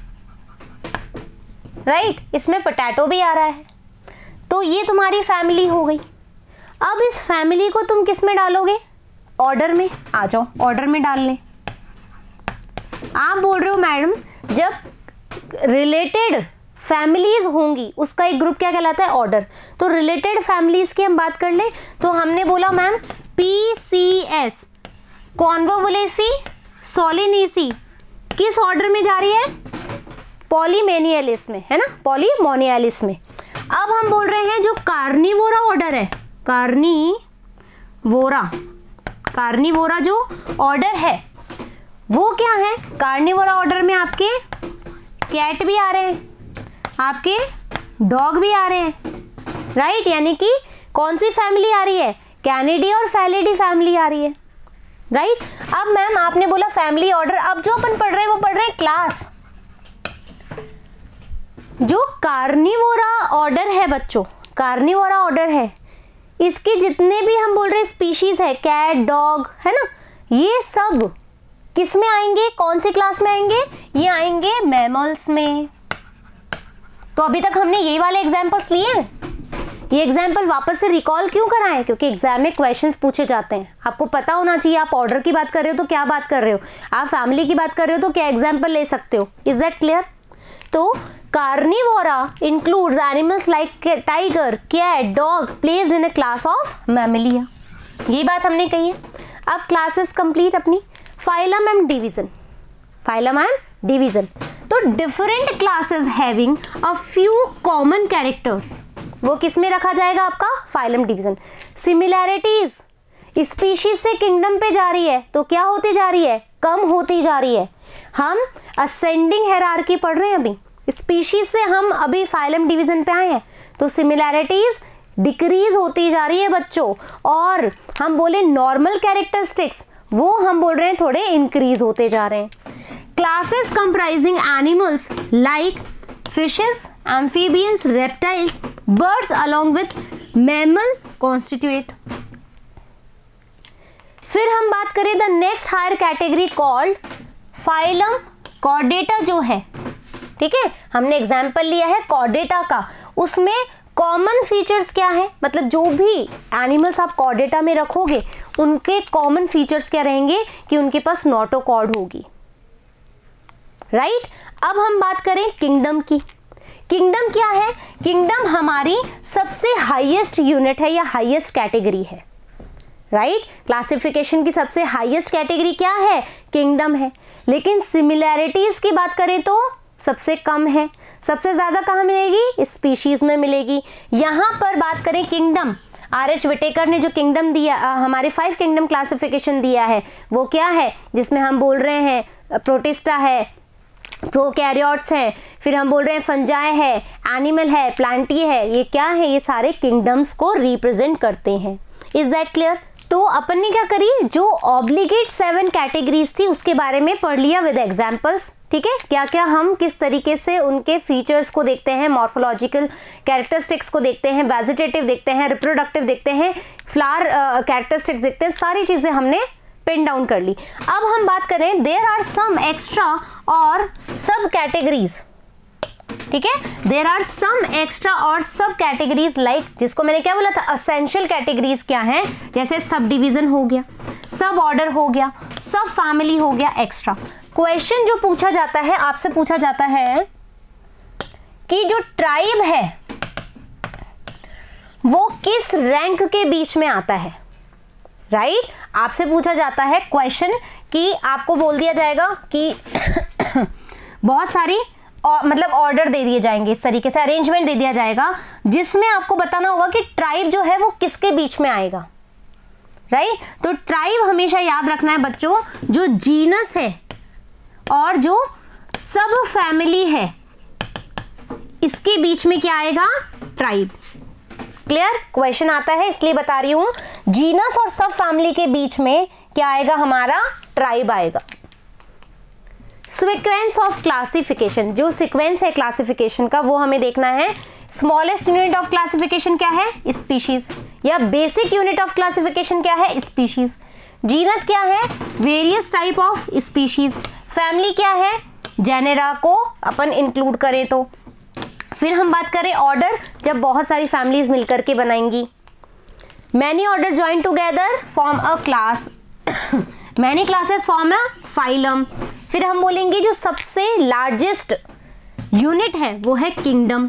Speaker 1: राइट, इसमें पोटैटो भी आ रहा है। तो ये तुम्हारी फैमिली हो गई। अब इस फैमिली को तुम किस में डालोगे, ऑर्डर में। आ जाओ ऑर्डर में डाल लें। आप बोल रहे हो मैडम जब रिलेटेड फैमिलीज होंगी उसका एक ग्रुप क्या कहलाता है, ऑर्डर। तो रिलेटेड फैमिलीज की हम बात कर लें तो हमने बोला मैम PCS कॉन्वोवुलेसी सोलेनेसी किस ऑर्डर में जा रही है, पॉलीमेनियलिस में, है ना, पॉलीमोनियलिस में। अब हम बोल रहे हैं जो कार्निवोरा ऑर्डर है, कार्निवोरा जो ऑर्डर है वो क्या है, कार्निवोरा ऑर्डर में आपके कैट भी आ रहे हैं, आपके डॉग भी आ रहे हैं। राइट, यानी कि कौन सी फैमिली आ रही है, कैनिडी और फैलिडी फैमिली आ रही है। राइट, अब मैम आपने बोला फैमिली ऑर्डर, अब जो अपन पढ़ रहे हैं वो पढ़ रहे हैं क्लास। जो कार्निवोरा ऑर्डर है बच्चों, कार्निवोरा ऑर्डर है, इसके जितने भी हम बोल रहे हैं स्पीशीज है, कैट डॉग, है ना, ये सब किस में आएंगे, कौन सी क्लास में आएंगे, ये आएंगे मैमल्स में। तो अभी तक हमने ये वाले एग्जाम्पल्स लिए हैं। ये एग्जाम्पल वापस से रिकॉल क्यों कराएं, क्योंकि एग्जाम में क्वेश्चंस पूछे जाते हैं। आपको पता होना चाहिए आप ऑर्डर की बात कर रहे हो तो क्या बात कर रहे हो, आप फैमिली की बात कर रहे हो तो क्या एग्जाम्पल ले सकते हो। Is that clear. तो Carnivora includes animals like tiger, cat, dog placed in a class of Mammalia. ये बात हमने कही है। अब क्लासेस कंप्लीट अपनी, phylum and division, phylum and division. तो different classes having a few common characters, वो किस में रखा जाएगा आपका, फाइलम डिवीजन। सिमिलैरिटीज, स्पीशीज से किंगडम पे जा रही है तो क्या होती जा रही है, कम होती जा रही है। हम असेंडिंग हायरार्की पढ़ रहे हैं अभी, स्पीशीज से हम अभी फाइलम डिवीजन पे आए हैं, तो सिमिलैरिटीज डिक्रीज होती जा रही है बच्चों। और हम बोले नॉर्मल कैरेक्टरिस्टिक्स, वो हम बोल रहे हैं थोड़े इंक्रीज होते जा रहे हैं। Classes comprising animals like fishes, amphibians, reptiles, birds along with mammal constitute. फिर हम बात करें the next higher category called phylum Chordata जो है, ठीक है, हमने एग्जाम्पल लिया है कॉर्डेटा का। उसमें कॉमन फीचर्स क्या है, मतलब जो भी एनिमल्स आप कॉर्डेटा में रखोगे उनके कॉमन फीचर्स क्या रहेंगे कि उनके पास नोटोकॉर्ड होगी। राइट, अब हम बात करें किंगडम की। किंगडम क्या है, किंगडम हमारी सबसे हाईएस्ट यूनिट है या हाईएस्ट कैटेगरी है। राइट, क्लासिफिकेशन की सबसे हाईएस्ट कैटेगरी क्या है, किंगडम है। लेकिन सिमिलैरिटीज की बात करें तो सबसे कम है। सबसे ज्यादा कहाँ मिलेगी, स्पीशीज में मिलेगी। यहाँ पर बात करें किंगडम, R.H. विटेकर ने जो किंगडम दिया, हमारे 5 किंगडम क्लासिफिकेशन दिया है, वो क्या है, जिसमें हम बोल रहे हैं प्रोटिस्टा है, प्रोकैरियोट्स है, फिर हम बोल रहे हैं फंजाई है, एनिमल है, प्लांटी है, ये क्या है, ये सारे किंगडम्स को रिप्रेजेंट करते हैं। Is that clear. तो अपन ने क्या करी, जो ऑब्लिगेट 7 कैटेगरीज थी उसके बारे में पढ़ लिया विद एग्जांपल्स। ठीक है, क्या क्या हम किस तरीके से उनके फीचर्स को देखते हैं, मॉर्फोलॉजिकल कैरेक्टरिस्टिक्स को देखते हैं, वेजिटेटिव देखते हैं, रिप्रोडक्टिव देखते हैं, फ्लावर कैरेक्टरिस्टिक्स देखते हैं, सारी चीजें हमने पिन डाउन कर ली। अब हम बात करें देयर आर सम एक्स्ट्रा और सब कैटेगरीज। ठीक है, देयर आर सम एक्स्ट्रा और सब कैटेगरीज लाइक, जिसको मैंने क्या बोला था, असेंशियल कैटेगरीज क्या है, जैसे सब डिवीजन हो गया, सब ऑर्डर हो गया, सब फैमिली हो गया, एक्स्ट्रा। क्वेश्चन जो पूछा जाता है, आपसे पूछा जाता है कि जो ट्राइब है वो किस रैंक के बीच में आता है, राइट? आपसे पूछा जाता है क्वेश्चन कि आपको बोल दिया जाएगा कि बहुत सारी मतलब ऑर्डर दे दिए जाएंगे, इस तरीके से अरेंजमेंट दे दिया जाएगा जिसमें आपको बताना होगा कि ट्राइब जो है वो किसके बीच में आएगा, राइट? तो ट्राइब हमेशा याद रखना है बच्चों, जो जीनस है और जो सब फैमिली है इसके बीच में क्या आएगा, ट्राइब। क्लियर? क्वेश्चन आता है इसलिए बता रही हूं, जीनस और सब फैमिली के बीच में क्या आएगा, हमारा ट्राइब आएगा। सीक्वेंस ऑफ क्लासिफिकेशन, जो सीक्वेंस है क्लासिफिकेशन का वो हमें देखना है। स्मॉलेस्ट यूनिट ऑफ क्लासिफिकेशन क्या है, स्पीशीज, या बेसिक यूनिट ऑफ क्लासिफिकेशन क्या है, स्पीशीज। जीनस क्या है, various type of species. Family क्या है, जेनेरा को अपन इंक्लूड करें तो। फिर हम बात करें ऑर्डर, जब बहुत सारी फैमिलीज मिलकर के बनाएंगी। Many order join together form a class, many classes form a phylum. फिर हम बोलेंगे जो सबसे लार्जेस्ट यूनिट है वो है kingdom,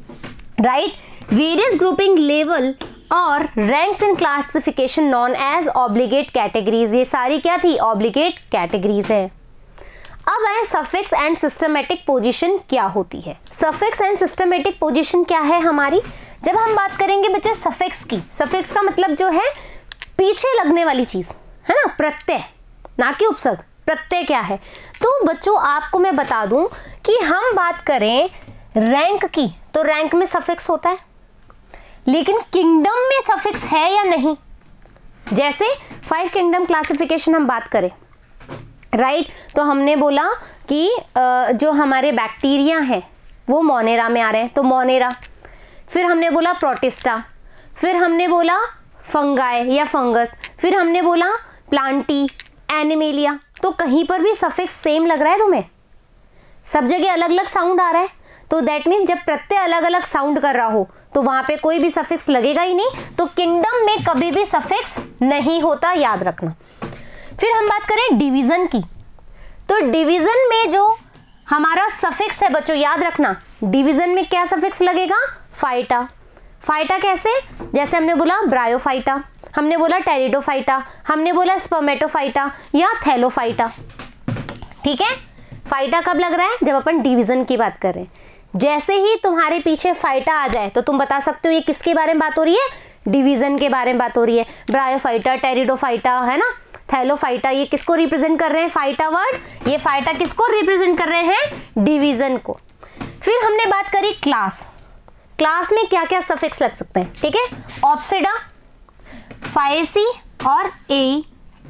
Speaker 1: right? Various grouping level और ranks in classification known as obligate categories. ये सारी क्या थी, ऑब्लिगेट कैटेगरीज है। अब है सफिक्स एंड सिस्टमेटिक पोजीशन क्या होती है। सफिक्स एंड सिस्टमेटिक पोजीशन क्या है हमारी, जब हम बात करेंगे बच्चे सफिक्स की, सफिक्स का मतलब जो है पीछे लगने वाली चीज है ना, प्रत्यय, ना कि उपसर्ग। प्रत्यय क्या है, तो बच्चों आपको मैं बता दूं कि हम बात करें रैंक की तो रैंक में सफिक्स होता है, लेकिन किंगडम में सफिक्स है या नहीं। जैसे 5 किंगडम क्लासिफिकेशन हम बात करें, राइट? तो हमने बोला कि जो हमारे बैक्टीरिया हैं वो मोनेरा में आ रहे हैं, तो मोनेरा। फिर हमने बोला प्रोटिस्टा, फिर हमने बोला फंगाई या फंगस, फिर हमने बोला प्लांटी, एनिमेलिया। तो कहीं पर भी सफिक्स सेम लग रहा है तुम्हें, सब जगह अलग अलग साउंड आ रहा है, तो दैट मीन जब प्रत्यय अलग अलग साउंड कर रहा हो तो वहां पे कोई भी सफिक्स लगेगा ही नहीं। तो किंगडम में कभी भी सफिक्स नहीं होता, याद रखना। फिर हम बात करें डिवीजन की, तो डिवीजन में जो हमारा सफिक्स है बच्चों याद रखना, डिवीजन में क्या सफिक्स लगेगा, फाइटा। फाइटा कैसे, जैसे हमने बोला ब्रायोफाइटा, हमने बोला टेरिडोफाइटा, हमने बोला स्पर्मेटोफाइटा या थैलोफाइटा। ठीक है, फाइटा कब लग रहा है, जब अपन डिवीजन की बात कर रहे हैं। जैसे ही तुम्हारे पीछे फाइटा आ जाए तो तुम बता सकते हो ये किसके बारे में बात हो रही है, डिवीजन के बारे में बात हो रही है। ब्रायोफाइटा, टेरिडोफाइटा, है ना, थैलोफाइटा, ये किसको रिप्रेजेंट कर रहे हैं, फाइटा वर्ड। ये फाइटा किसको रिप्रेजेंट कर रहे हैं, डिवीजन को। फिर हमने बात करी क्लास, क्लास में क्या क्या सफिक्स लग सकते हैं, ठीक है। ऑप्सिडा, फाएसी और ए,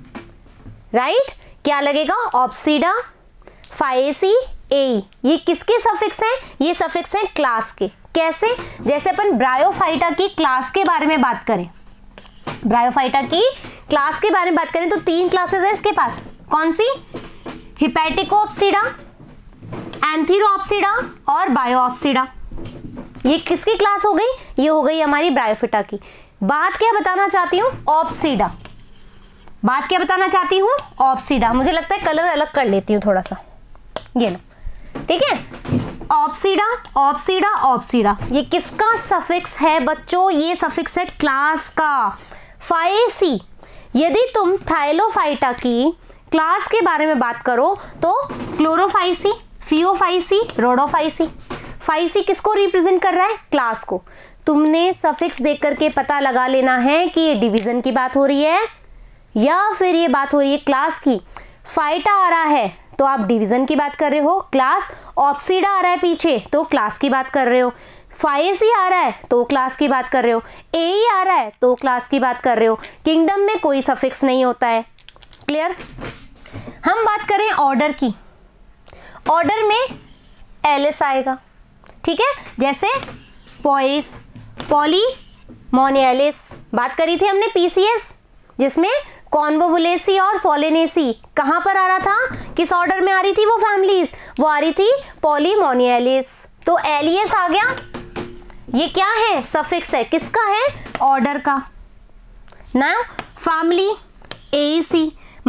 Speaker 1: राइट, क्या लगेगा, ऑप्सिडा, फाएसी, ए, ये किसके सफिक्स हैं, ये सफिक्स हैं क्लास के। कैसे, जैसे अपन ब्रायोफाइटा की क्लास के बारे में बात करें, ब्रायोफाइटा की क्लास के बारे में बात करें तो 3 क्लासेस है इसके पास, कौन सी, हिपैटिकोप्सिडा, एंथीरोप्सिडा और बायोप्सिडा। ये किसकी क्लास हो गई, ये हो गई हमारी ब्रायोफाइटा की। बात क्या बताना चाहती हूँ, ऑप्सिडा, बात क्या बताना चाहती हूँ, ऑप्सिडा। मुझे लगता है कलर अलग कर लेती हूँ थोड़ा सा, ये लो, ठीक है। ऑप्सिडा, ऑप्सिडा, ऑप्सिडा, ये किसका सफिक्स है बच्चों, ये सफिक्स है क्लास का। फाएसी, यदि तुम थाइलोफाइटा की क्लास के बारे में बात करो तो क्लोरोफाइसी, फियोफाइसी, रोडोफाइसी। फाइसी किसको रिप्रेजेंट कर रहा है, क्लास को। तुमने सफिक्स देख करके पता लगा लेना है कि ये डिवीजन की बात हो रही है या फिर ये बात हो रही है क्लास की। फाइटा आ रहा है तो आप डिवीजन की बात कर रहे हो, क्लास। ऑप्सिडा आ रहा है पीछे तो क्लास की बात कर रहे हो। फाइसी आ रहा है तो क्लास की बात कर रहे हो, ए ही आ रहा है तो क्लास की बात कर रहे हो। किंगडम में कोई सफिक्स नहीं होता है। क्लियर? हम बात करें ऑर्डर की, ऑर्डर में एलिस आएगा, ठीक है, जैसे पॉइस, पॉली, मोनियलिस। बात करी थी हमने पीसीएस, जिसमें कॉन्वोवुलेसी और सोलेनेसी कहाँ पर आ रहा था, किस ऑर्डर में आ रही थी वो फैमिलीज, वो आ रही थी पॉलीमोनियलिस। तो एलियस आ गया, ये क्या है, सफिक्स है, किसका है, ऑर्डर का ना। फैमिली एसी,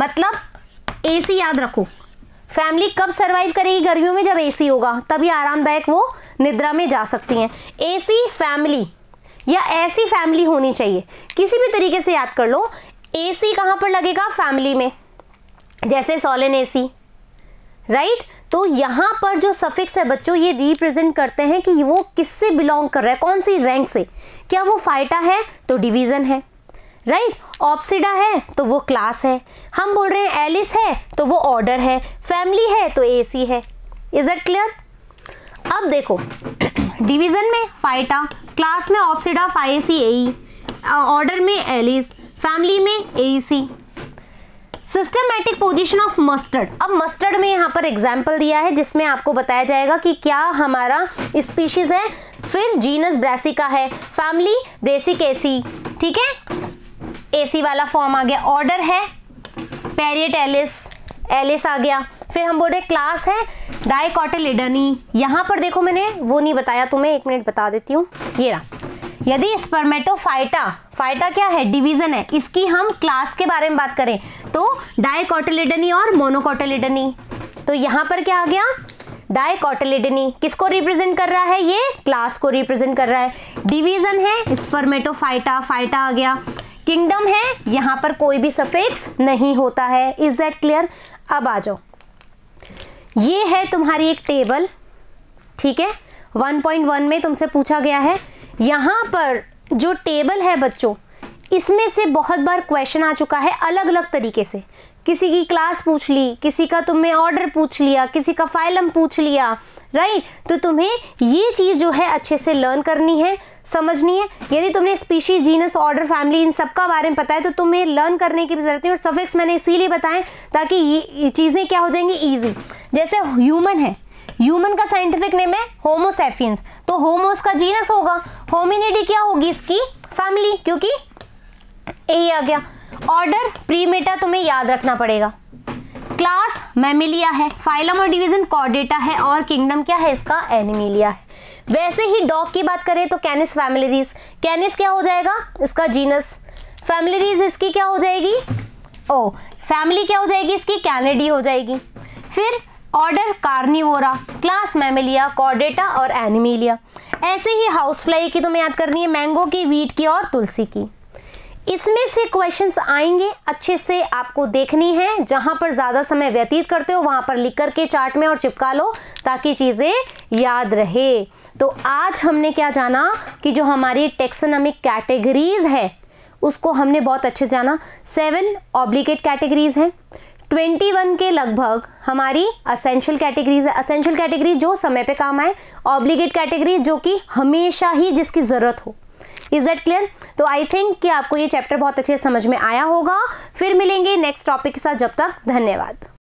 Speaker 1: मतलब एसी याद रखो, फैमिली कब सरवाइव करेगी गर्मियों में, जब एसी होगा, तभी आरामदायक वो निद्रा में जा सकती हैं। एसी फैमिली या ऐसी फैमिली होनी चाहिए, किसी भी तरीके से याद कर लो। एसी कहाँ पर लगेगा, फैमिली में, जैसे सोलेनेसी, राइट। तो यहाँ पर जो सफिक्स है बच्चों, ये रिप्रेजेंट करते हैं कि वो किससे बिलोंग कर रहा है, कौन सी रैंक से। क्या वो फाइटा है तो डिवीजन है, राइट। ऑप्सिडा है तो वो क्लास है। हम बोल रहे हैं एलिस है तो वो ऑर्डर है, फैमिली है तो एसी है। Is it clear? अब देखो, डिवीजन में फाइटा, क्लास में ऑप्सिडा, फाइसी, ऑर्डर में एलिस, फैमिली में aceae. Systematic position of mustard. अब मस्टर्ड में यहाँ पर एग्जाम्पल दिया है जिसमें आपको बताया जाएगा कि क्या हमारा स्पीशीज है। फिर जीनस ब्रासिका है, फैमिली ब्रेसिकेसी, ठीक है, एसी वाला फॉर्म आ गया। ऑर्डर है पेरिएट एलिस, एलिस आ गया। फिर हम बोल रहे क्लास है डाइकोटिलिडनी। यहाँ पर देखो, मैंने वो नहीं बताया तुम्हें, एक मिनट बता देती हूँ। ये रहा, यदि स्पर्मेटोफाइटा, फाइटा क्या है, डिवीजन है, इसकी हम क्लास के बारे में बात करें तो डाइकोटिलिडनी और मोनोकोटिलिडनी। तो यहाँ पर क्या आ गया, डाइकोटिलिडनी किसको रिप्रेजेंट कर रहा है, ये क्लास को रिप्रेजेंट कर रहा है। डिवीजन है स्पर्मेटोफाइटा, फाइटा आ गया। किंगडम है, यहाँ पर कोई भी सफिक्स नहीं होता है। Is that clear? अब आ जाओ, ये है तुम्हारी एक टेबल, ठीक है, 1.1 में तुमसे पूछा गया है। यहाँ पर जो टेबल है बच्चों, इसमें से बहुत बार क्वेश्चन आ चुका है अलग अलग तरीके से। किसी की क्लास पूछ ली, किसी का तुमने ऑर्डर पूछ लिया, किसी का फाइलम पूछ लिया, राइट। तो तुम्हें ये चीज़ जो है अच्छे से लर्न करनी है, समझनी है। यदि तुमने स्पीशीज, जीनस, ऑर्डर, फैमिली इन सब का बारे में पता है तो तुम्हें लर्न करने की भी जरूरत नहीं। और सफिक्स मैंने इसीलिए बताएं ताकि ये चीज़ें क्या हो जाएंगी, ईजी। जैसे ह्यूमन है, ह्यूमन का साइंटिफिक नेम है होमो सैपियंस, तो होमोस का जीनस होगा, होमिनिडी क्या होगी इसकी, फैमिली, क्योंकि ए आ गया। ऑर्डर प्रीमेटा तुम्हें याद रखना पड़ेगा। क्लास मैमिलिया है, फाइलम और डिवीजन कॉर्डेटा है, और किंगडम क्या है इसका, एनिमिलिया है। वैसे ही डॉग की बात करें तो कैनिस फैमिलीज, कैनिस क्या हो जाएगा इसका जीनस, फैमिलीज इसकी क्या हो जाएगी, ओ फैमिली क्या हो जाएगी इसकी, कैनिडी हो जाएगी। फिर order Carnivora, class Mammalia, Chordata और एनिमिलिया। ऐसे ही हाउस फ्लाई की तुम्हें याद करनी है, मैंगो की, वीट की और तुलसी की। इसमें से क्वेश्चंस आएंगे, अच्छे से आपको देखनी है। जहां पर ज़्यादा समय व्यतीत करते हो वहां पर लिख करके चार्ट में और चिपका लो ताकि चीज़ें याद रहे। तो आज हमने क्या जाना कि जो हमारी टेक्सोनॉमिक कैटेगरीज है उसको हमने बहुत अच्छे से जाना। 7 ऑब्लिगेट कैटेगरीज हैं, 21 के लगभग हमारी असेंशियल कैटेगरीज है। असेंशियल कैटेगरी जो समय पे काम आए, ऑब्लिगेट कैटेगरी जो कि हमेशा ही जिसकी ज़रूरत हो। Is that clear? तो आई थिंक कि आपको ये चैप्टर बहुत अच्छे से समझ में आया होगा। फिर मिलेंगे नेक्स्ट टॉपिक के साथ, जब तक धन्यवाद।